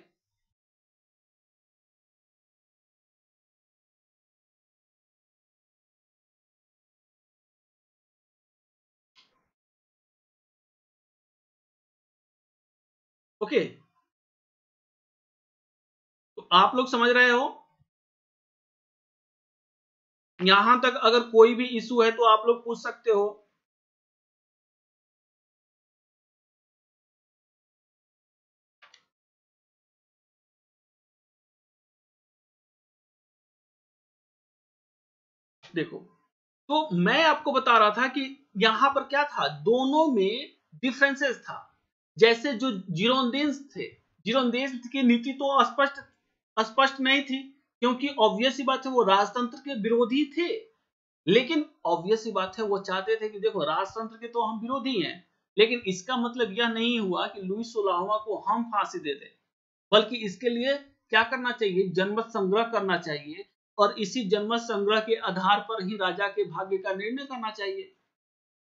ओके तो आप लोग समझ रहे हो, यहां तक अगर कोई भी इशू है तो आप लोग पूछ सकते हो। देखो तो मैं आपको बता रहा था कि यहां पर क्या था, दोनों में डिफरेंसेस था। जैसे जो जिरोंदिन्स थे, जिरोंदिन्स की नीति तो स्पष्ट नहीं थी क्योंकि ऑब्वियस सी बात है वो राजतंत्र के विरोधी थे। लेकिन ऑब्वियस सी बात है वो चाहते थे कि देखो राजतंत्र के तो हम विरोधी हैं, लेकिन इसका मतलब यह नहीं हुआ कि लुई 16वां को हम फांसी दे दें, बल्कि इसके लिए क्या करना चाहिए, जनमत संग्रह करना चाहिए और इसी जनमत संग्रह के आधार पर ही राजा के भाग्य का निर्णय करना चाहिए।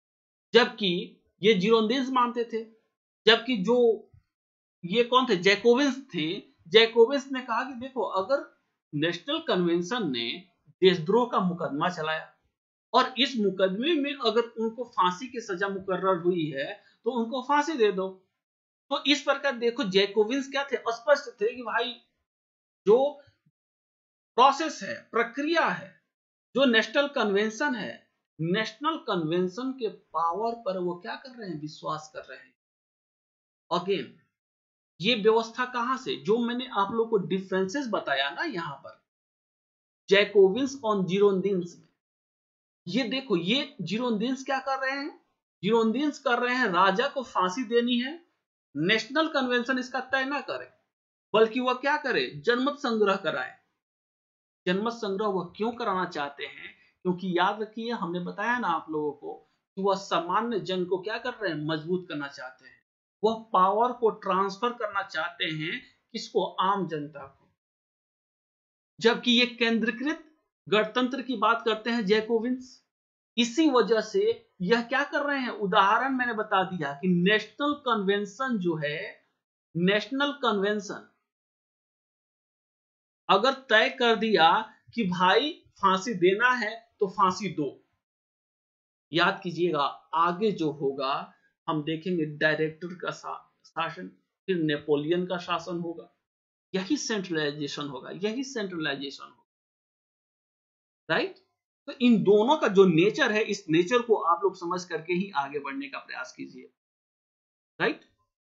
जबकि ये जिरोंदिन्स मानते थे। जबकि जो ये कौन थे, जैकोबिन्स थे, जैकोबिन्स ने कहा कि देखो अगर नेशनल कन्वेंशन ने देशद्रोह का मुकदमा चलाया और इस मुकदमे में अगर उनको फांसी की सजा मुकर्रर हुई है तो उनको फांसी दे दो। तो इस प्रकार देखो जैकोबिन्स क्या थे, स्पष्ट थे कि भाई जो प्रोसेस है, प्रक्रिया है, जो नेशनल कन्वेंशन है, नेशनल कन्वेंशन के पावर पर वो क्या कर रहे हैं, विश्वास कर रहे हैं। अगेन ये व्यवस्था कहां से, जो मैंने आप लोग को डिफरेंसेस बताया ना यहां पर जैकोबिन्स और जिरोंदिन्स में, ये देखो ये जिरोंदिन्स क्या कर रहे हैं, जिरोंदिन्स कर रहे हैं राजा को फांसी देनी है, नेशनल कन्वेंशन इसका तय ना करे बल्कि वह क्या करे, जनमत संग्रह कराए। जनमत संग्रह वह क्यों कराना चाहते हैं, क्योंकि याद रखिए हमने बताया ना आप लोगों को कि वह सामान्य जन को क्या कर रहे हैं, मजबूत करना चाहते हैं। वह पावर को ट्रांसफर करना चाहते हैं, किसको, आम जनता को। जबकि ये केंद्रीकृत गणतंत्र की बात करते हैं जैकोबिन्स। इसी वजह से यह क्या कर रहे हैं, उदाहरण मैंने बता दिया कि नेशनल कन्वेंशन जो है, नेशनल कन्वेंशन अगर तय कर दिया कि भाई फांसी देना है तो फांसी दो। याद कीजिएगा आगे जो होगा हम देखेंगे डायरेक्टर का शासन, फिर नेपोलियन का शासन होगा, यही सेंट्रलाइजेशन होगा, यही सेंट्रलाइजेशन होगा, राइट। तो इन दोनों का जो नेचर है, इस नेचर को आप लोग समझ करके ही आगे बढ़ने का प्रयास कीजिए, राइट।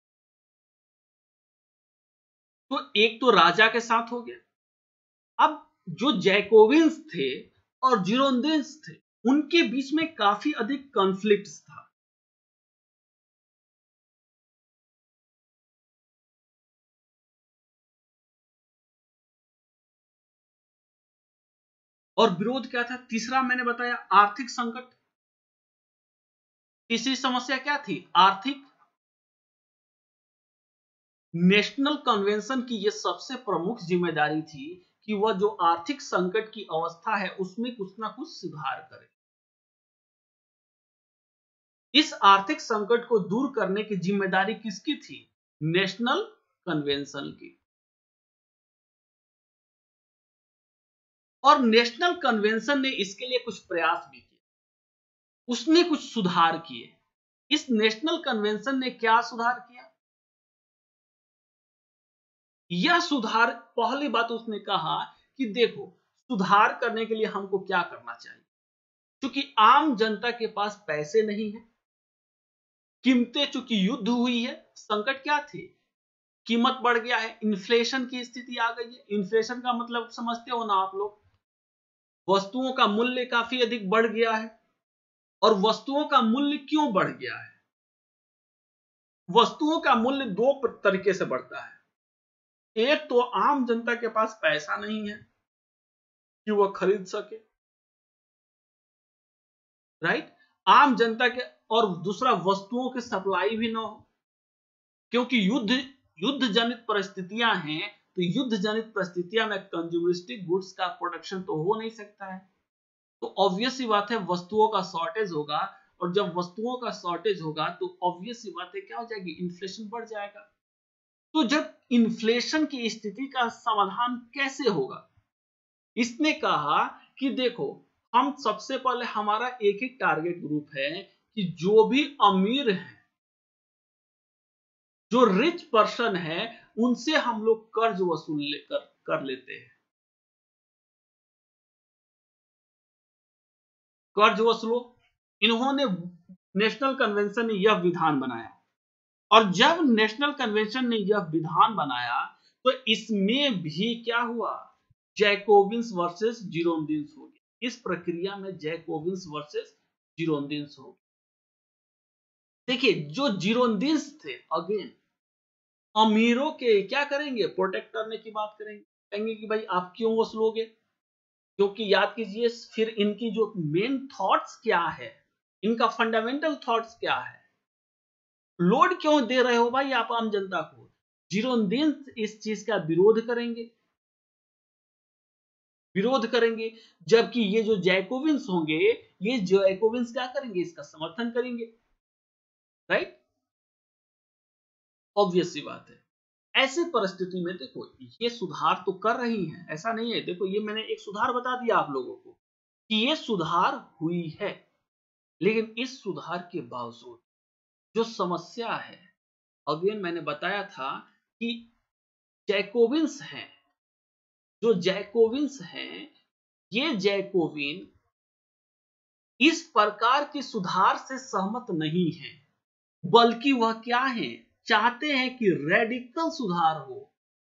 तो एक तो राजा के साथ हो गया। अब जो जैकोबिन्स थे और जिरोंदिन्स थे उनके बीच में काफी अधिक कॉन्फ्लिक्ट्स था। और विरोध क्या था, तीसरा मैंने बताया आर्थिक संकट। तीसरी समस्या क्या थी, आर्थिक। नेशनल कन्वेंशन की यह सबसे प्रमुख जिम्मेदारी थी कि वह जो आर्थिक संकट की अवस्था है उसमें कुछ ना कुछ सुधार करे। इस आर्थिक संकट को दूर करने की जिम्मेदारी किसकी थी, नेशनल कन्वेंशन की। और नेशनल कन्वेंशन ने इसके लिए कुछ प्रयास भी किए, उसने कुछ सुधार किए। इस नेशनल कन्वेंशन ने क्या सुधार किया, यह सुधार, पहली बात उसने कहा कि देखो सुधार करने के लिए हमको क्या करना चाहिए, क्योंकि आम जनता के पास पैसे नहीं है, कीमतें चूंकि युद्ध हुई है, संकट क्या थे, कीमत बढ़ गया है, इन्फ्लेशन की स्थिति आ गई है। इन्फ्लेशन का मतलब समझते हो ना आप लोग, वस्तुओं का मूल्य काफी अधिक बढ़ गया है। और वस्तुओं का मूल्य क्यों बढ़ गया है, वस्तुओं का मूल्य दो तरीके से बढ़ता है। एक तो आम जनता के पास पैसा नहीं है कि वह खरीद सके, राइट, आम जनता के, और दूसरा वस्तुओं की सप्लाई भी ना हो, क्योंकि युद्ध जनित परिस्थितियां हैं। तो युद्ध जनित परिस्थितियां में कंज्यूमरिस्टिक गुड्स का प्रोडक्शन तो हो नहीं सकता है, तो ऑब्वियस सी बात है वस्तुओं का शॉर्टेज होगा। और जब वस्तुओं का शॉर्टेज होगा तो ऑब्वियस सी बात है क्या हो जाएगी, इन्फ्लेशन बढ़ जाएगा। तो जब इन्फ्लेशन की स्थिति का समाधान कैसे होगा, इसने कहा कि देखो हम सबसे पहले, हमारा एक ही टारगेट ग्रुप है कि जो भी अमीर है, जो रिच पर्सन है, उनसे हम लोग कर्ज वसूल कर लेते हैं, कर्ज वसूलो। इन्होंने, नेशनल कन्वेंशन ने यह विधान बनाया। और जब नेशनल कन्वेंशन ने यह विधान बनाया तो इसमें भी क्या हुआ, जैकोबिन्स वर्सेस जिरोंदिन्स हो गया। इस प्रक्रिया में जैकोबिन्स वर्सेस जिरोंदिन्स हो गया। देखिए जो जिरोंदिन्स थे, अगेन अमीरों के क्या करेंगे, प्रोटेक्ट करने की बात करेंगे, कहेंगे कि भाई आप क्यों वसूलोगे, क्योंकि याद कीजिए फिर इनकी जो मेन थॉट्स क्या है, इनका फंडामेंटल थॉट्स क्या है, लोड क्यों दे रहे हो भाई आप आम जनता को। जिरोंदिन्स इस चीज का विरोध करेंगे, विरोध करेंगे। जबकि ये जो जैकोबिन्स होंगे, ये जैकोबिन्स क्या करेंगे, इसका समर्थन करेंगे। राइट, ऑब्वियस सी बात है। ऐसे परिस्थिति में देखो ये सुधार तो कर रही हैं, ऐसा नहीं है। देखो ये मैंने एक सुधार बता दिया आप लोगों को कि ये सुधार हुई है, लेकिन इस सुधार के बावजूद जो समस्या है, अगेन मैंने बताया था कि जैकोबिन्स हैं, जो जैकोबिन्स हैं, ये जैकोबिन इस प्रकार के सुधार से सहमत नहीं है, बल्कि वह क्या है, चाहते हैं कि रेडिकल सुधार हो,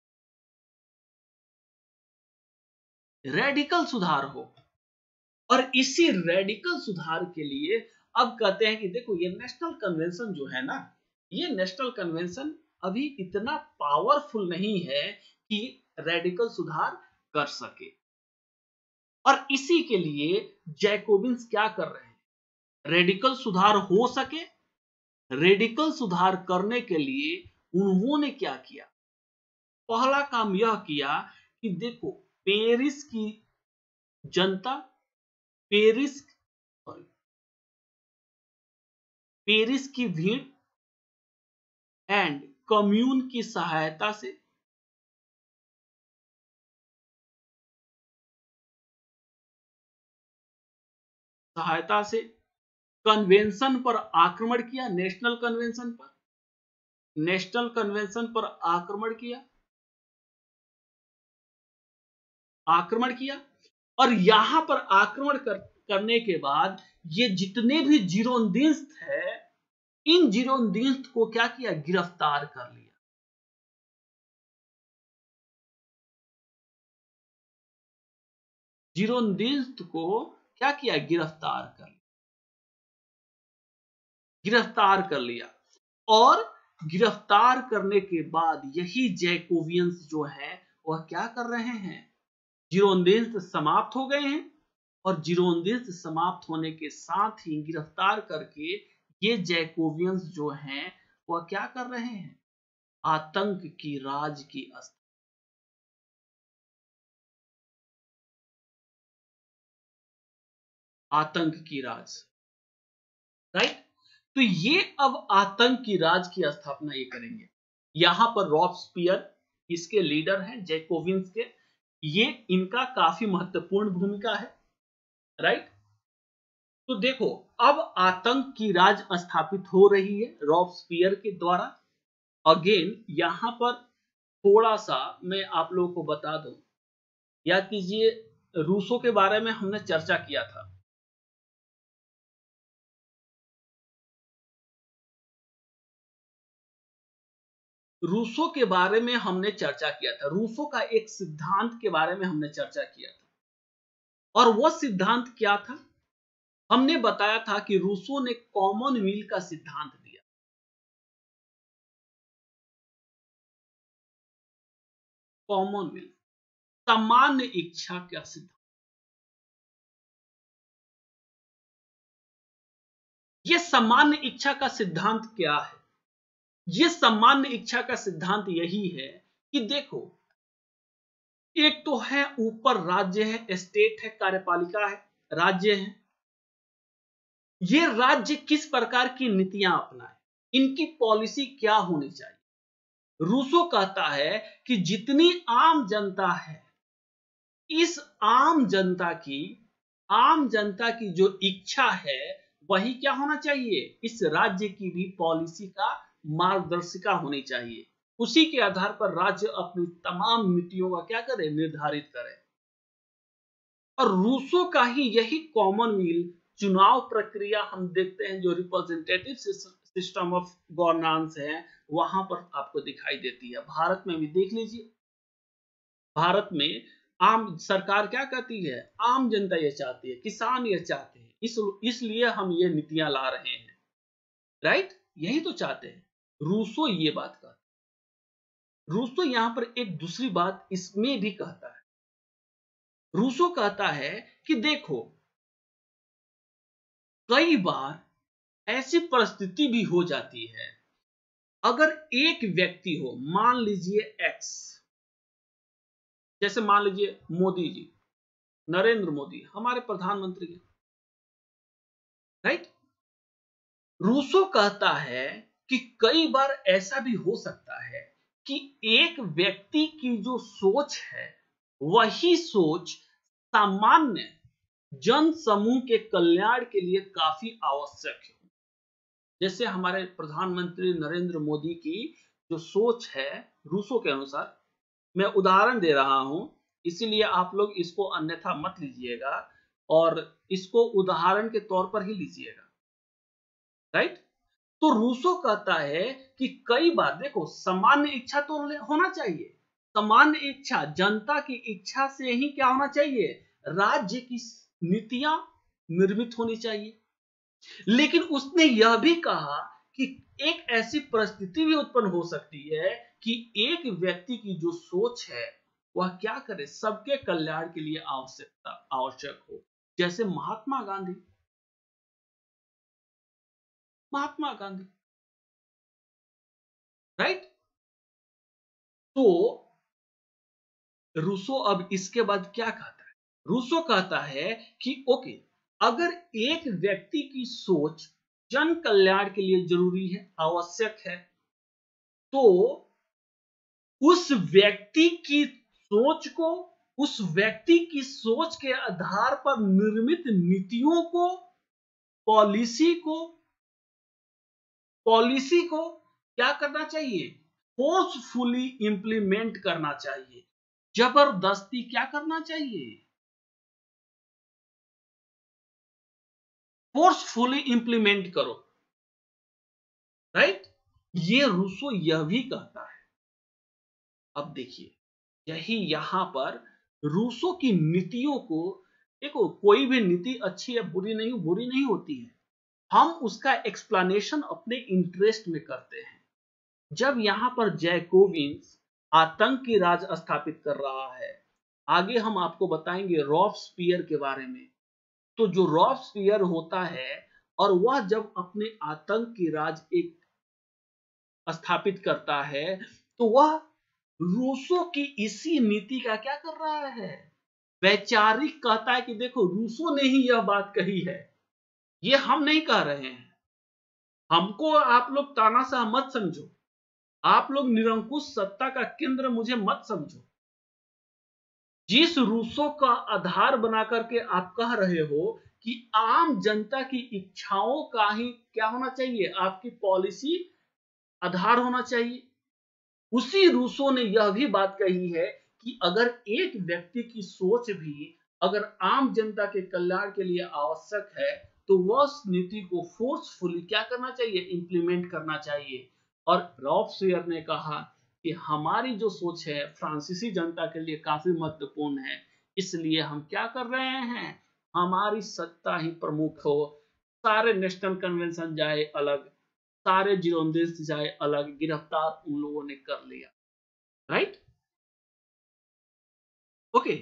रेडिकल सुधार हो। और इसी रेडिकल सुधार के लिए अब कहते हैं कि देखो ये नेशनल कन्वेंशन जो है ना, ये नेशनल कन्वेंशन अभी इतना पावरफुल नहीं है कि रेडिकल सुधार कर सके। और इसी के लिए जैकोबिन्स क्या कर रहे हैं, रेडिकल सुधार हो सके, रेडिकल सुधार करने के लिए उन्होंने क्या किया, पहला काम यह किया कि देखो पेरिस की जनता, पेरिस पेरिस की भीड़ एंड कम्यून की सहायता से कन्वेंशन पर आक्रमण किया, नेशनल कन्वेंशन पर आक्रमण किया। और यहां पर आक्रमण करने के बाद ये जितने भी जीरोंदिस्ट है, इन जीरोंदिस्ट को क्या किया, गिरफ्तार कर लिया। जीरोंदिस्ट को क्या किया, गिरफ्तार कर लिया। और गिरफ्तार करने के बाद यही जैकोबियंस जो है वह क्या कर रहे हैं, जीरोंदिस्ट समाप्त हो गए हैं। और जीरोंदिस्ट समाप्त होने के साथ ही गिरफ्तार करके ये जैकोबियंस जो हैं वह क्या कर रहे हैं, आतंक की राज की आतंक की राज, राइट। तो ये अब आतंक की राज की स्थापना ये करेंगे। यहां पर रॉबस्पियर इसके लीडर हैं, जैकोबिन्स के, ये इनका काफी महत्वपूर्ण भूमिका है, राइट। तो देखो अब आतंक की राज स्थापित हो रही है रॉबस्पियर के द्वारा। अगेन यहां पर थोड़ा सा मैं आप लोगों को बता दूं, या कीजिए रूसों के बारे में हमने चर्चा किया था। रूसों के बारे में हमने चर्चा किया था, रूसों का एक सिद्धांत के बारे में हमने चर्चा किया था। और वह सिद्धांत क्या था, हमने बताया था कि रूसों ने कॉमनवेल्थ का सिद्धांत दिया। कॉमनवेल्थ, सामान्य इच्छा का सिद्धांत। यह सामान्य इच्छा का सिद्धांत क्या है, यह सामान्य इच्छा का सिद्धांत यही है कि देखो एक तो है ऊपर राज्य है, स्टेट है, कार्यपालिका है, राज्य है। ये राज्य किस प्रकार की नीतियां अपनाए, इनकी पॉलिसी क्या होनी चाहिए। रूसो कहता है कि जितनी आम जनता है, इस आम जनता की जो इच्छा है वही क्या होना चाहिए, इस राज्य की भी पॉलिसी का मार्गदर्शिका होनी चाहिए। उसी के आधार पर राज्य अपनी तमाम नीतियों का क्या करे, निर्धारित करे। और रूसो का ही यही कॉमनवेल्थ चुनाव प्रक्रिया हम देखते हैं, जो रिप्रेजेंटेटिव सिस्टम ऑफ गवर्नेंस है वहां पर आपको दिखाई देती है। भारत में भी देख लीजिए, भारत में आम सरकार क्या कहती है, आम जनता ये चाहती है, किसान ये चाहते हैं, इसलिए हम ये नीतियां ला रहे हैं, राइट, यही तो चाहते हैं। रूसो ये बात कहता है। रूसो यहां पर एक दूसरी बात इसमें भी कहता है। रूसो कहता है कि देखो कई बार ऐसी परिस्थिति भी हो जाती है, अगर एक व्यक्ति हो, मान लीजिए एक्स, जैसे मान लीजिए मोदी जी, नरेंद्र मोदी हमारे प्रधानमंत्री हैं, राइट। रूसो कहता है कि कई बार ऐसा भी हो सकता है कि एक व्यक्ति की जो सोच है वही सोच सामान्य जन समूह के कल्याण के लिए काफी आवश्यक है। जैसे हमारे प्रधानमंत्री नरेंद्र मोदी की जो सोच है रूसो के अनुसार, मैं उदाहरण दे रहा हूं, इसीलिए आप लोग इसको अन्यथा मत लीजिएगा और इसको उदाहरण के तौर पर ही लीजिएगा, राइट। तो रूसो कहता है कि कई बार देखो सामान्य इच्छा तो होना चाहिए, सामान्य इच्छा जनता की इच्छा से ही क्या होना चाहिए, राज्य की नीतियां निर्मित होनी चाहिए। लेकिन उसने यह भी कहा कि एक ऐसी परिस्थिति भी उत्पन्न हो सकती है कि एक व्यक्ति की जो सोच है वह क्या करे, सबके कल्याण के लिए आवश्यक हो। जैसे महात्मा गांधी, महात्मा गांधी, राइट। तो रूसो अब इसके बाद क्या कहता है, रूसो कहता है कि ओके, अगर एक व्यक्ति की सोच जन कल्याण के लिए जरूरी है, आवश्यक है, तो उस व्यक्ति की सोच को, उस व्यक्ति की सोच के आधार पर निर्मित नीतियों को, पॉलिसी को, पॉलिसी को क्या करना चाहिए, फोर्सफुली इंप्लीमेंट करना चाहिए, जबरदस्ती क्या करना चाहिए, फोर्सफुली इंप्लीमेंट करो, राइट। ये रूसो यह भी कहता है। अब देखिए, यही यहां पर रूसो की नीतियों को, देखो कोई भी नीति अच्छी या बुरी नहीं होती है, हम उसका एक्सप्लेनेशन अपने इंटरेस्ट में करते हैं। जब यहां पर जैकोबिन्स आतंक की राज स्थापित कर रहा है, आगे हम आपको बताएंगे रॉबस्पियर के बारे में। तो जो रॉबस्पियर होता है और वह जब अपने आतंक की राज एक स्थापित करता है, तो वह रूसो की इसी नीति का क्या कर रहा है, वैचारिक कहता है कि देखो रूसो ने ही यह बात कही है, ये हम नहीं कह रहे हैं, हमको आप लोग तानाशाह मत समझो, आप लोग निरंकुश सत्ता का केंद्र मुझे मत समझो। जिस रूसो का आधार बना करके आप कह रहे हो कि आम जनता की इच्छाओं का ही क्या होना चाहिए, आपकी पॉलिसी आधार होना चाहिए, उसी रूसो ने यह भी बात कही है कि अगर एक व्यक्ति की सोच भी अगर आम जनता के कल्याण के लिए आवश्यक है, तो वह उस नीति को फोर्सफुली क्या करना चाहिए, इंप्लीमेंट करना चाहिए। और रॉबस्पियर ने कहा कि हमारी जो सोच है फ्रांसीसी जनता के लिए काफी महत्वपूर्ण है, इसलिए हम क्या कर रहे हैं, हमारी सत्ता ही प्रमुख हो, सारे नेशनल कन्वेंशन जाए अलग, सारे जिरोंदेस जाए अलग, गिरफ्तार उन लोगों ने कर लिया, राइट। ओके,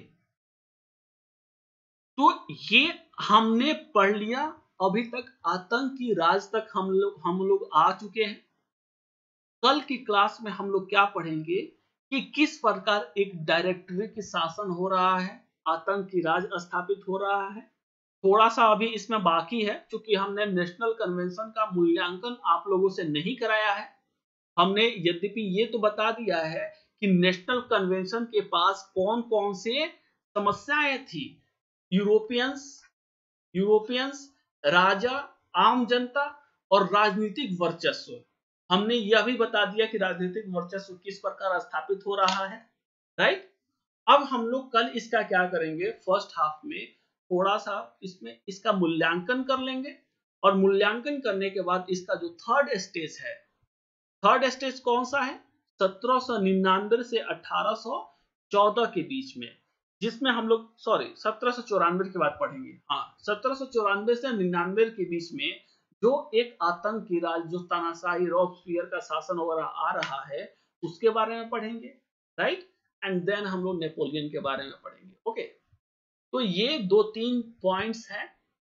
तो ये हमने पढ़ लिया, अभी तक आतंक की राज तक हम लोग आ चुके हैं। कल की क्लास में हम लोग क्या पढ़ेंगे कि किस प्रकार एक डायरेक्टरी की शासन हो रहा है, आतंक की राज स्थापित हो रहा है। थोड़ा सा अभी इसमें बाकी है, क्योंकि हमने नेशनल कन्वेंशन का मूल्यांकन आप लोगों से नहीं कराया है। हमने यद्यपि ये तो बता दिया है कि नेशनल कन्वेंशन के पास कौन कौन से समस्याएं थी, यूरोपियंस, यूरोपियंस, राजा, आम जनता और राजनीतिक वर्चस्व। हमने यह भी बता दिया कि राजनीतिक वर्चस्व किस प्रकार स्थापित हो रहा है, राइट। अब हम लोग कल इसका क्या करेंगे, फर्स्ट हाफ में थोड़ा सा इसमें इसका मूल्यांकन कर लेंगे, और मूल्यांकन करने के बाद इसका जो थर्ड स्टेज है, थर्ड स्टेज कौन सा है, 1799 से 1814 के बीच में, जिसमें हम लोग 1794 की बात पढ़ेंगे। हाँ, 1794 से 99 के बीच में जो एक आतंक की राज, जो तानाशाही रॉबस्पियर का शासन वगैरह आ रहा है, उसके बारे में पढ़ेंगे, राइट। एंड देन हम लोग नेपोलियन के बारे में पढ़ेंगे। ओके, तो ये 2-3 पॉइंट्स हैं।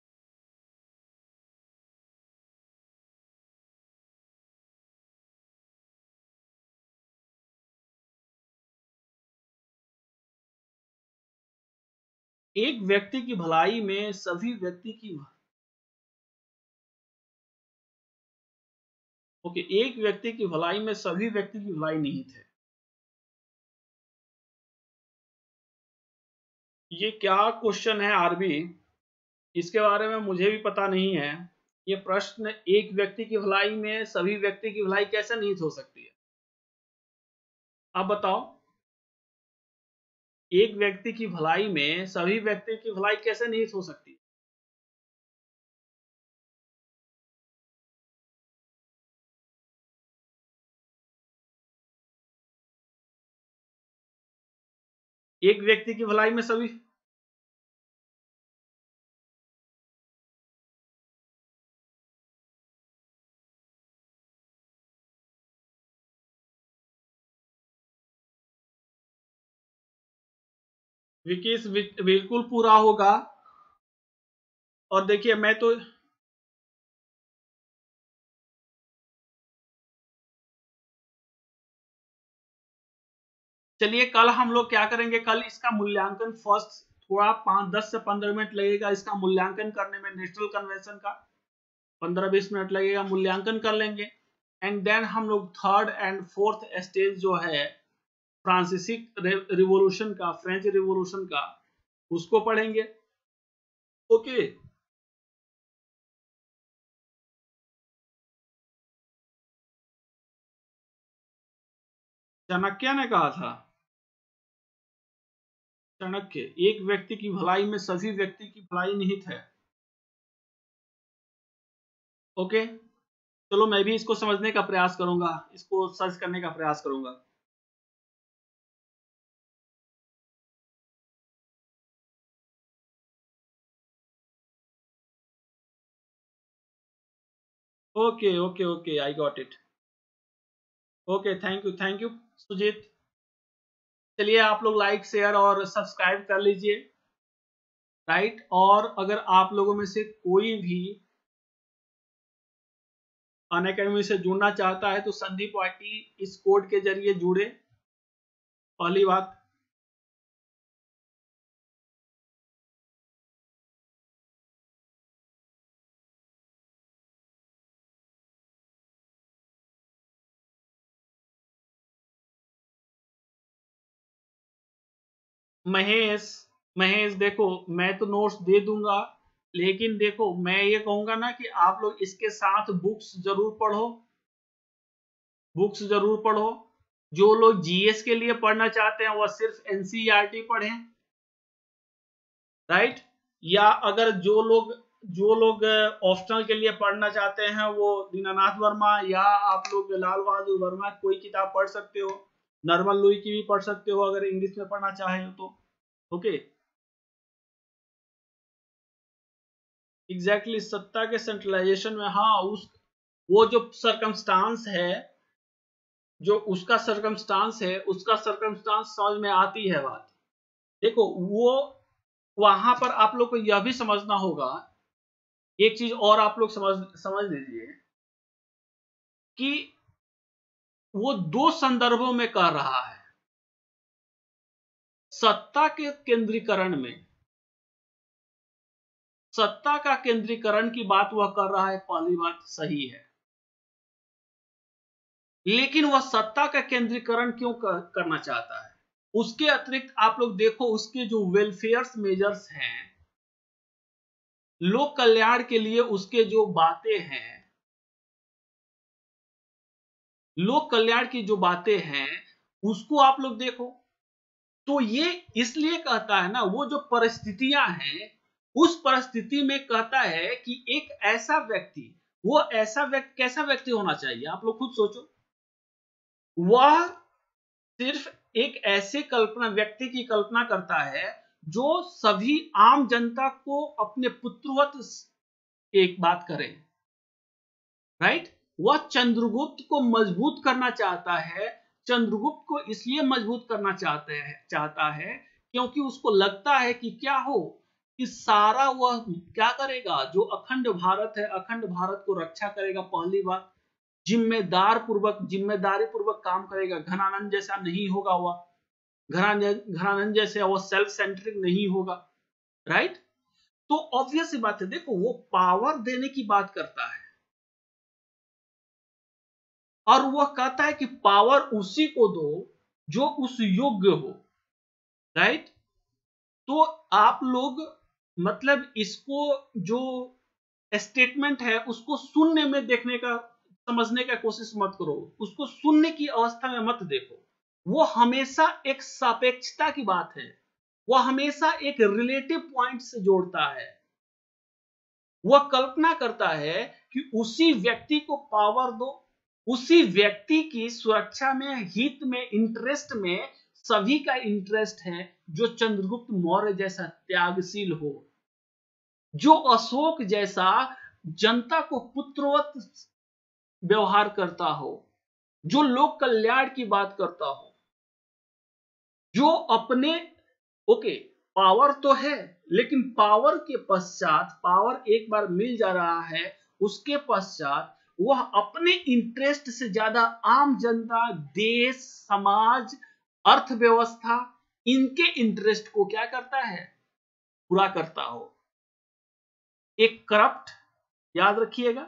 एक व्यक्ति की भलाई में सभी व्यक्ति की ओके, एक व्यक्ति की भलाई में सभी व्यक्ति की भलाई निहित है। ये क्या क्वेश्चन है आरबी, इसके बारे में मुझे भी पता नहीं है। ये प्रश्न, एक व्यक्ति की भलाई में सभी व्यक्ति की भलाई कैसे निहित हो सकती है, आप बताओ। एक व्यक्ति की भलाई में सभी व्यक्ति की भलाई कैसे निहित हो सकती है? एक व्यक्ति की भलाई में सभी, विकेश बिल्कुल पूरा होगा। और देखिए मैं तो, चलिए कल हम लोग क्या करेंगे, कल इसका मूल्यांकन फर्स्ट, थोड़ा 5-10 से 15 मिनट लगेगा इसका मूल्यांकन करने में, नेशनल कन्वेंशन का 15-20 मिनट लगेगा, मूल्यांकन कर लेंगे। एंड देन हम लोग थर्ड एंड फोर्थ स्टेज जो है फ्रांसीसी रिवॉल्यूशन का, फ्रेंच रिवॉल्यूशन का, उसको पढ़ेंगे। ओके। चाणक्य ने कहा था, चाणक्य, एक व्यक्ति की भलाई में सभी व्यक्ति की भलाई निहित है। ओके, चलो मैं भी इसको समझने का प्रयास करूंगा, इसको सर्च करने का प्रयास करूंगा। Okay okay okay, I got it. Okay, thank you Sujit. चलिए आप लोग लाइक शेयर और सब्सक्राइब कर लीजिए, राइट। और अगर आप लोगों में से कोई भी अनअकैडमी से जुड़ना चाहता है तो संदीप वाटी इस कोड के जरिए जुड़े, पहली बात। महेश, महेश देखो, मैं तो नोट्स दे दूंगा, लेकिन देखो मैं ये कहूंगा ना कि आप लोग इसके साथ बुक्स जरूर पढ़ो, बुक्स जरूर पढ़ो। जो लोग जीएस के लिए पढ़ना चाहते हैं वह सिर्फ एनसीईआरटी पढ़ें, राइट। या अगर जो लोग ऑप्शनल के लिए पढ़ना चाहते हैं वो दीनानाथ वर्मा या आप लोग लाल बहादुर वर्मा कोई किताब पढ़ सकते हो, नॉर्मल लुई की भी पढ़ सकते हो अगर इंग्लिश में पढ़ना चाहे तो। ओके, एग्जैक्टली, सत्ता के सेंट्रलाइजेशन में, हाँ, उस वो जो सरकमस्टांस है, जो उसका सरकमस्टांस है, उसका सरकमस्टांस समझ में आती है बात। देखो वो, वहां पर आप लोग को यह भी समझना होगा, एक चीज और आप लोग समझ समझ लीजिए कि वो दो संदर्भों में कर रहा है। सत्ता के केंद्रीकरण में, सत्ता का केंद्रीकरण की बात वह कर रहा है, पहली बात सही है, लेकिन वह सत्ता का केंद्रीकरण क्यों करना चाहता है? उसके अतिरिक्त आप लोग देखो उसके जो वेलफेयर मेजर्स हैं, लोक कल्याण के लिए उसके जो बातें हैं, लोक कल्याण की जो बातें हैं, उसको आप लोग देखो। तो ये इसलिए कहता है ना, वो जो परिस्थितियां हैं, उस परिस्थिति में कहता है कि एक ऐसा व्यक्ति, वो ऐसा व्यक्ति, कैसा व्यक्ति होना चाहिए आप लोग खुद सोचो। वह सिर्फ एक ऐसे कल्पना, व्यक्ति की कल्पना करता है जो सभी आम जनता को अपने पुत्रवत, एक बात करें, राइट। वह चंद्रगुप्त को मजबूत करना चाहता है, चंद्रगुप्त को इसलिए मजबूत करना चाहता है क्योंकि उसको लगता है कि क्या हो, कि सारा वह क्या करेगा, जो अखंड भारत है, अखंड भारत को रक्षा करेगा, पहली बात। जिम्मेदारी पूर्वक काम करेगा, घनानंद जैसा नहीं होगा वह, घनानंद जैसे वह सेल्फ सेंट्रिक नहीं होगा, राइट। तो ऑब्वियस सी बात है, देखो वो पावर देने की बात करता है, और वह कहता है कि पावर उसी को दो जो उस योग्य हो, राइट। तो आप लोग मतलब इसको जो स्टेटमेंट है उसको शून्य में देखने का, समझने का कोशिश मत करो, उसको शून्य की अवस्था में मत देखो। वो हमेशा एक सापेक्षता की बात है, वह हमेशा एक रिलेटिव पॉइंट से जोड़ता है। वह कल्पना करता है कि उसी व्यक्ति को पावर दो, उसी व्यक्ति की सुरक्षा में, हित में, इंटरेस्ट में सभी का इंटरेस्ट है जो चंद्रगुप्त मौर्य जैसा त्यागशील हो, जो अशोक जैसा जनता को पुत्रवत व्यवहार करता हो, जो लोक कल्याण की बात करता हो, जो अपने ओके पावर तो है लेकिन पावर के पश्चात, पावर एक बार मिल जा रहा है उसके पश्चात वह अपने इंटरेस्ट से ज्यादा आम जनता, देश, समाज, अर्थव्यवस्था, इनके इंटरेस्ट को क्या करता है, पूरा करता हो। एक करप्ट, याद रखिएगा,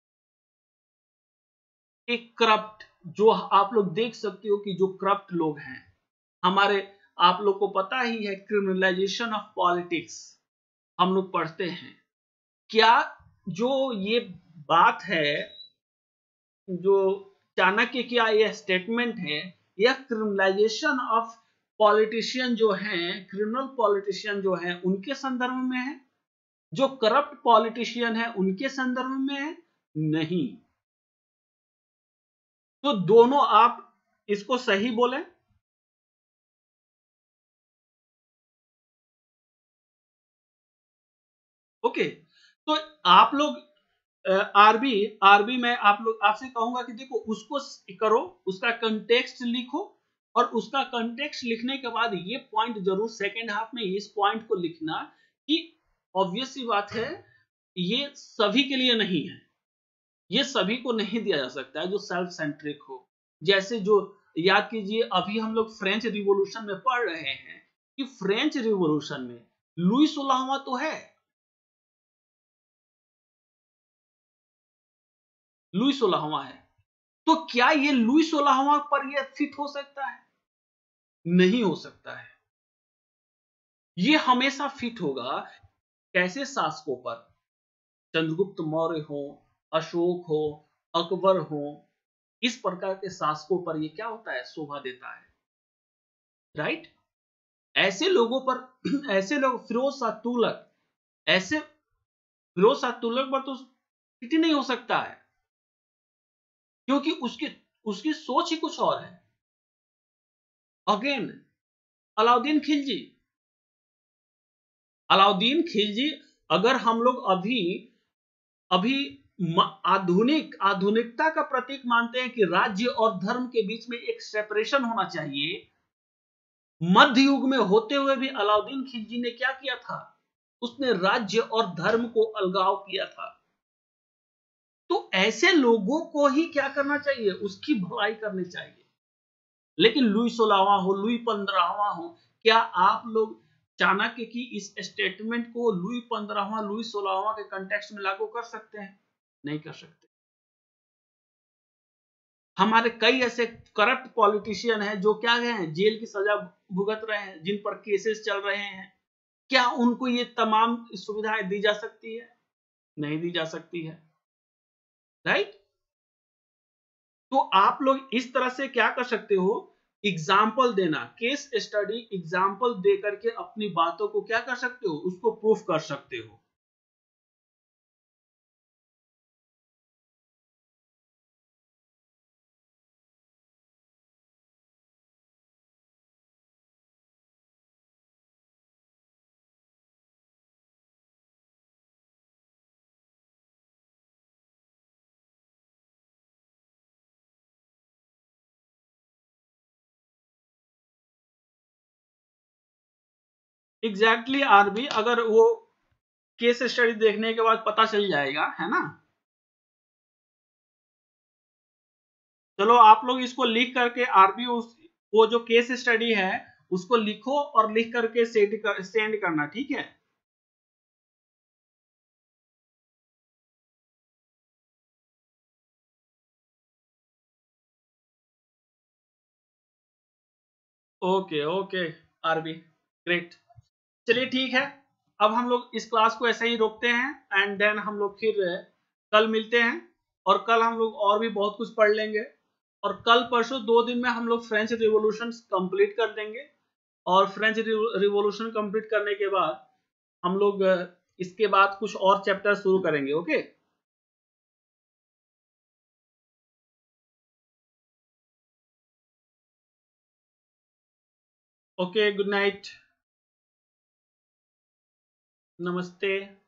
एक करप्ट, जो आप लोग देख सकते हो कि जो करप्ट लोग हैं हमारे, आप लोग को पता ही है क्रिमिनलाइजेशन ऑफ पॉलिटिक्स हम लोग पढ़ते हैं। क्या जो ये बात है, जो चाणक्य की यह स्टेटमेंट है, यह क्रिमिनलाइजेशन ऑफ पॉलिटिशियन जो हैं, क्रिमिनल पॉलिटिशियन जो हैं उनके संदर्भ में है, जो करप्ट पॉलिटिशियन है उनके संदर्भ में है? नहीं। तो दोनों आप इसको सही बोले। ओके, तो आप लोग आरबी आरबी मैं आप लोग आपसे कहूंगा कि देखो उसको करो, उसका कंटेक्स्ट लिखो, और उसका कंटेक्स्ट लिखने के बाद ये पॉइंट जरूर सेकेंड हाफ में इस पॉइंट को लिखना कि ऑब्वियस सी बात है ये सभी के लिए नहीं है, ये सभी को नहीं दिया जा सकता है जो सेल्फ सेंट्रिक हो। जैसे जो याद कीजिए अभी हम लोग फ्रेंच रिवॉल्यूशन में पढ़ रहे हैं कि फ्रेंच रिवॉल्यूशन में लुई 16वां तो है, लुई 16वां है, तो क्या ये लुई 16वां पर ये फिट हो सकता है? नहीं हो सकता है। ये हमेशा फिट होगा कैसे शासकों पर, चंद्रगुप्त मौर्य हो, अशोक हो, अकबर हो, इस प्रकार के शासकों पर ये क्या होता है, शोभा देता है, राइट। ऐसे लोगों पर ऐसे लोग, फिरोज शाह तुगलक, ऐसे फिरोज शाह तुगलक पर तो फिट ही नहीं हो सकता है, क्योंकि उसकी उसकी सोच ही कुछ और है। अगेन अलाउद्दीन खिलजी, अलाउद्दीन खिलजी, अगर हम लोग अभी अभी आधुनिकता का प्रतीक मानते हैं कि राज्य और धर्म के बीच में एक सेपरेशन होना चाहिए, मध्य युग में होते हुए भी अलाउद्दीन खिलजी ने क्या किया था, उसने राज्य और धर्म को अलगाव किया था। तो ऐसे लोगों को ही क्या करना चाहिए, उसकी भलाई करनी चाहिए। लेकिन लुई 16वां हो, लुई 15वां हो, क्या आप लोग चाणक्य की इस स्टेटमेंट को लुई 15वां, लुई 16वां के कंटेक्स्ट में लागू कर सकते हैं? नहीं कर सकते। हमारे कई ऐसे करप्ट पॉलिटिशियन हैं जो क्या गए हैं, जेल की सजा भुगत रहे हैं, जिन पर केसेस चल रहे हैं। क्या उनको ये तमाम सुविधाएं दी जा सकती है? नहीं दी जा सकती है, राइट। तो आप लोग इस तरह से क्या कर सकते हो, एग्जाम्पल देना, केस स्टडी एग्जाम्पल दे करके अपनी बातों को क्या कर सकते हो, उसको प्रूफ कर सकते हो। एग्जैक्टली आरबी, अगर वो केस स्टडी देखने के बाद पता चल जाएगा, है ना। चलो आप लोग इसको लिख करके आरबी, उस वो जो केस स्टडी है उसको लिखो और लिख करके सेंड करना, ठीक है। Okay okay RB, great. चलिए ठीक है, अब हम लोग इस क्लास को ऐसे ही रोकते हैं एंड देन हम लोग फिर कल मिलते हैं, और कल हम लोग और भी बहुत कुछ पढ़ लेंगे, और कल परसों 2 दिन में हम लोग फ्रेंच रिवॉल्यूशन कंप्लीट कर देंगे, और फ्रेंच रिवॉल्यूशन कंप्लीट करने के बाद हम लोग इसके बाद कुछ और चैप्टर शुरू करेंगे। ओके ओके, गुड नाइट, नमस्ते।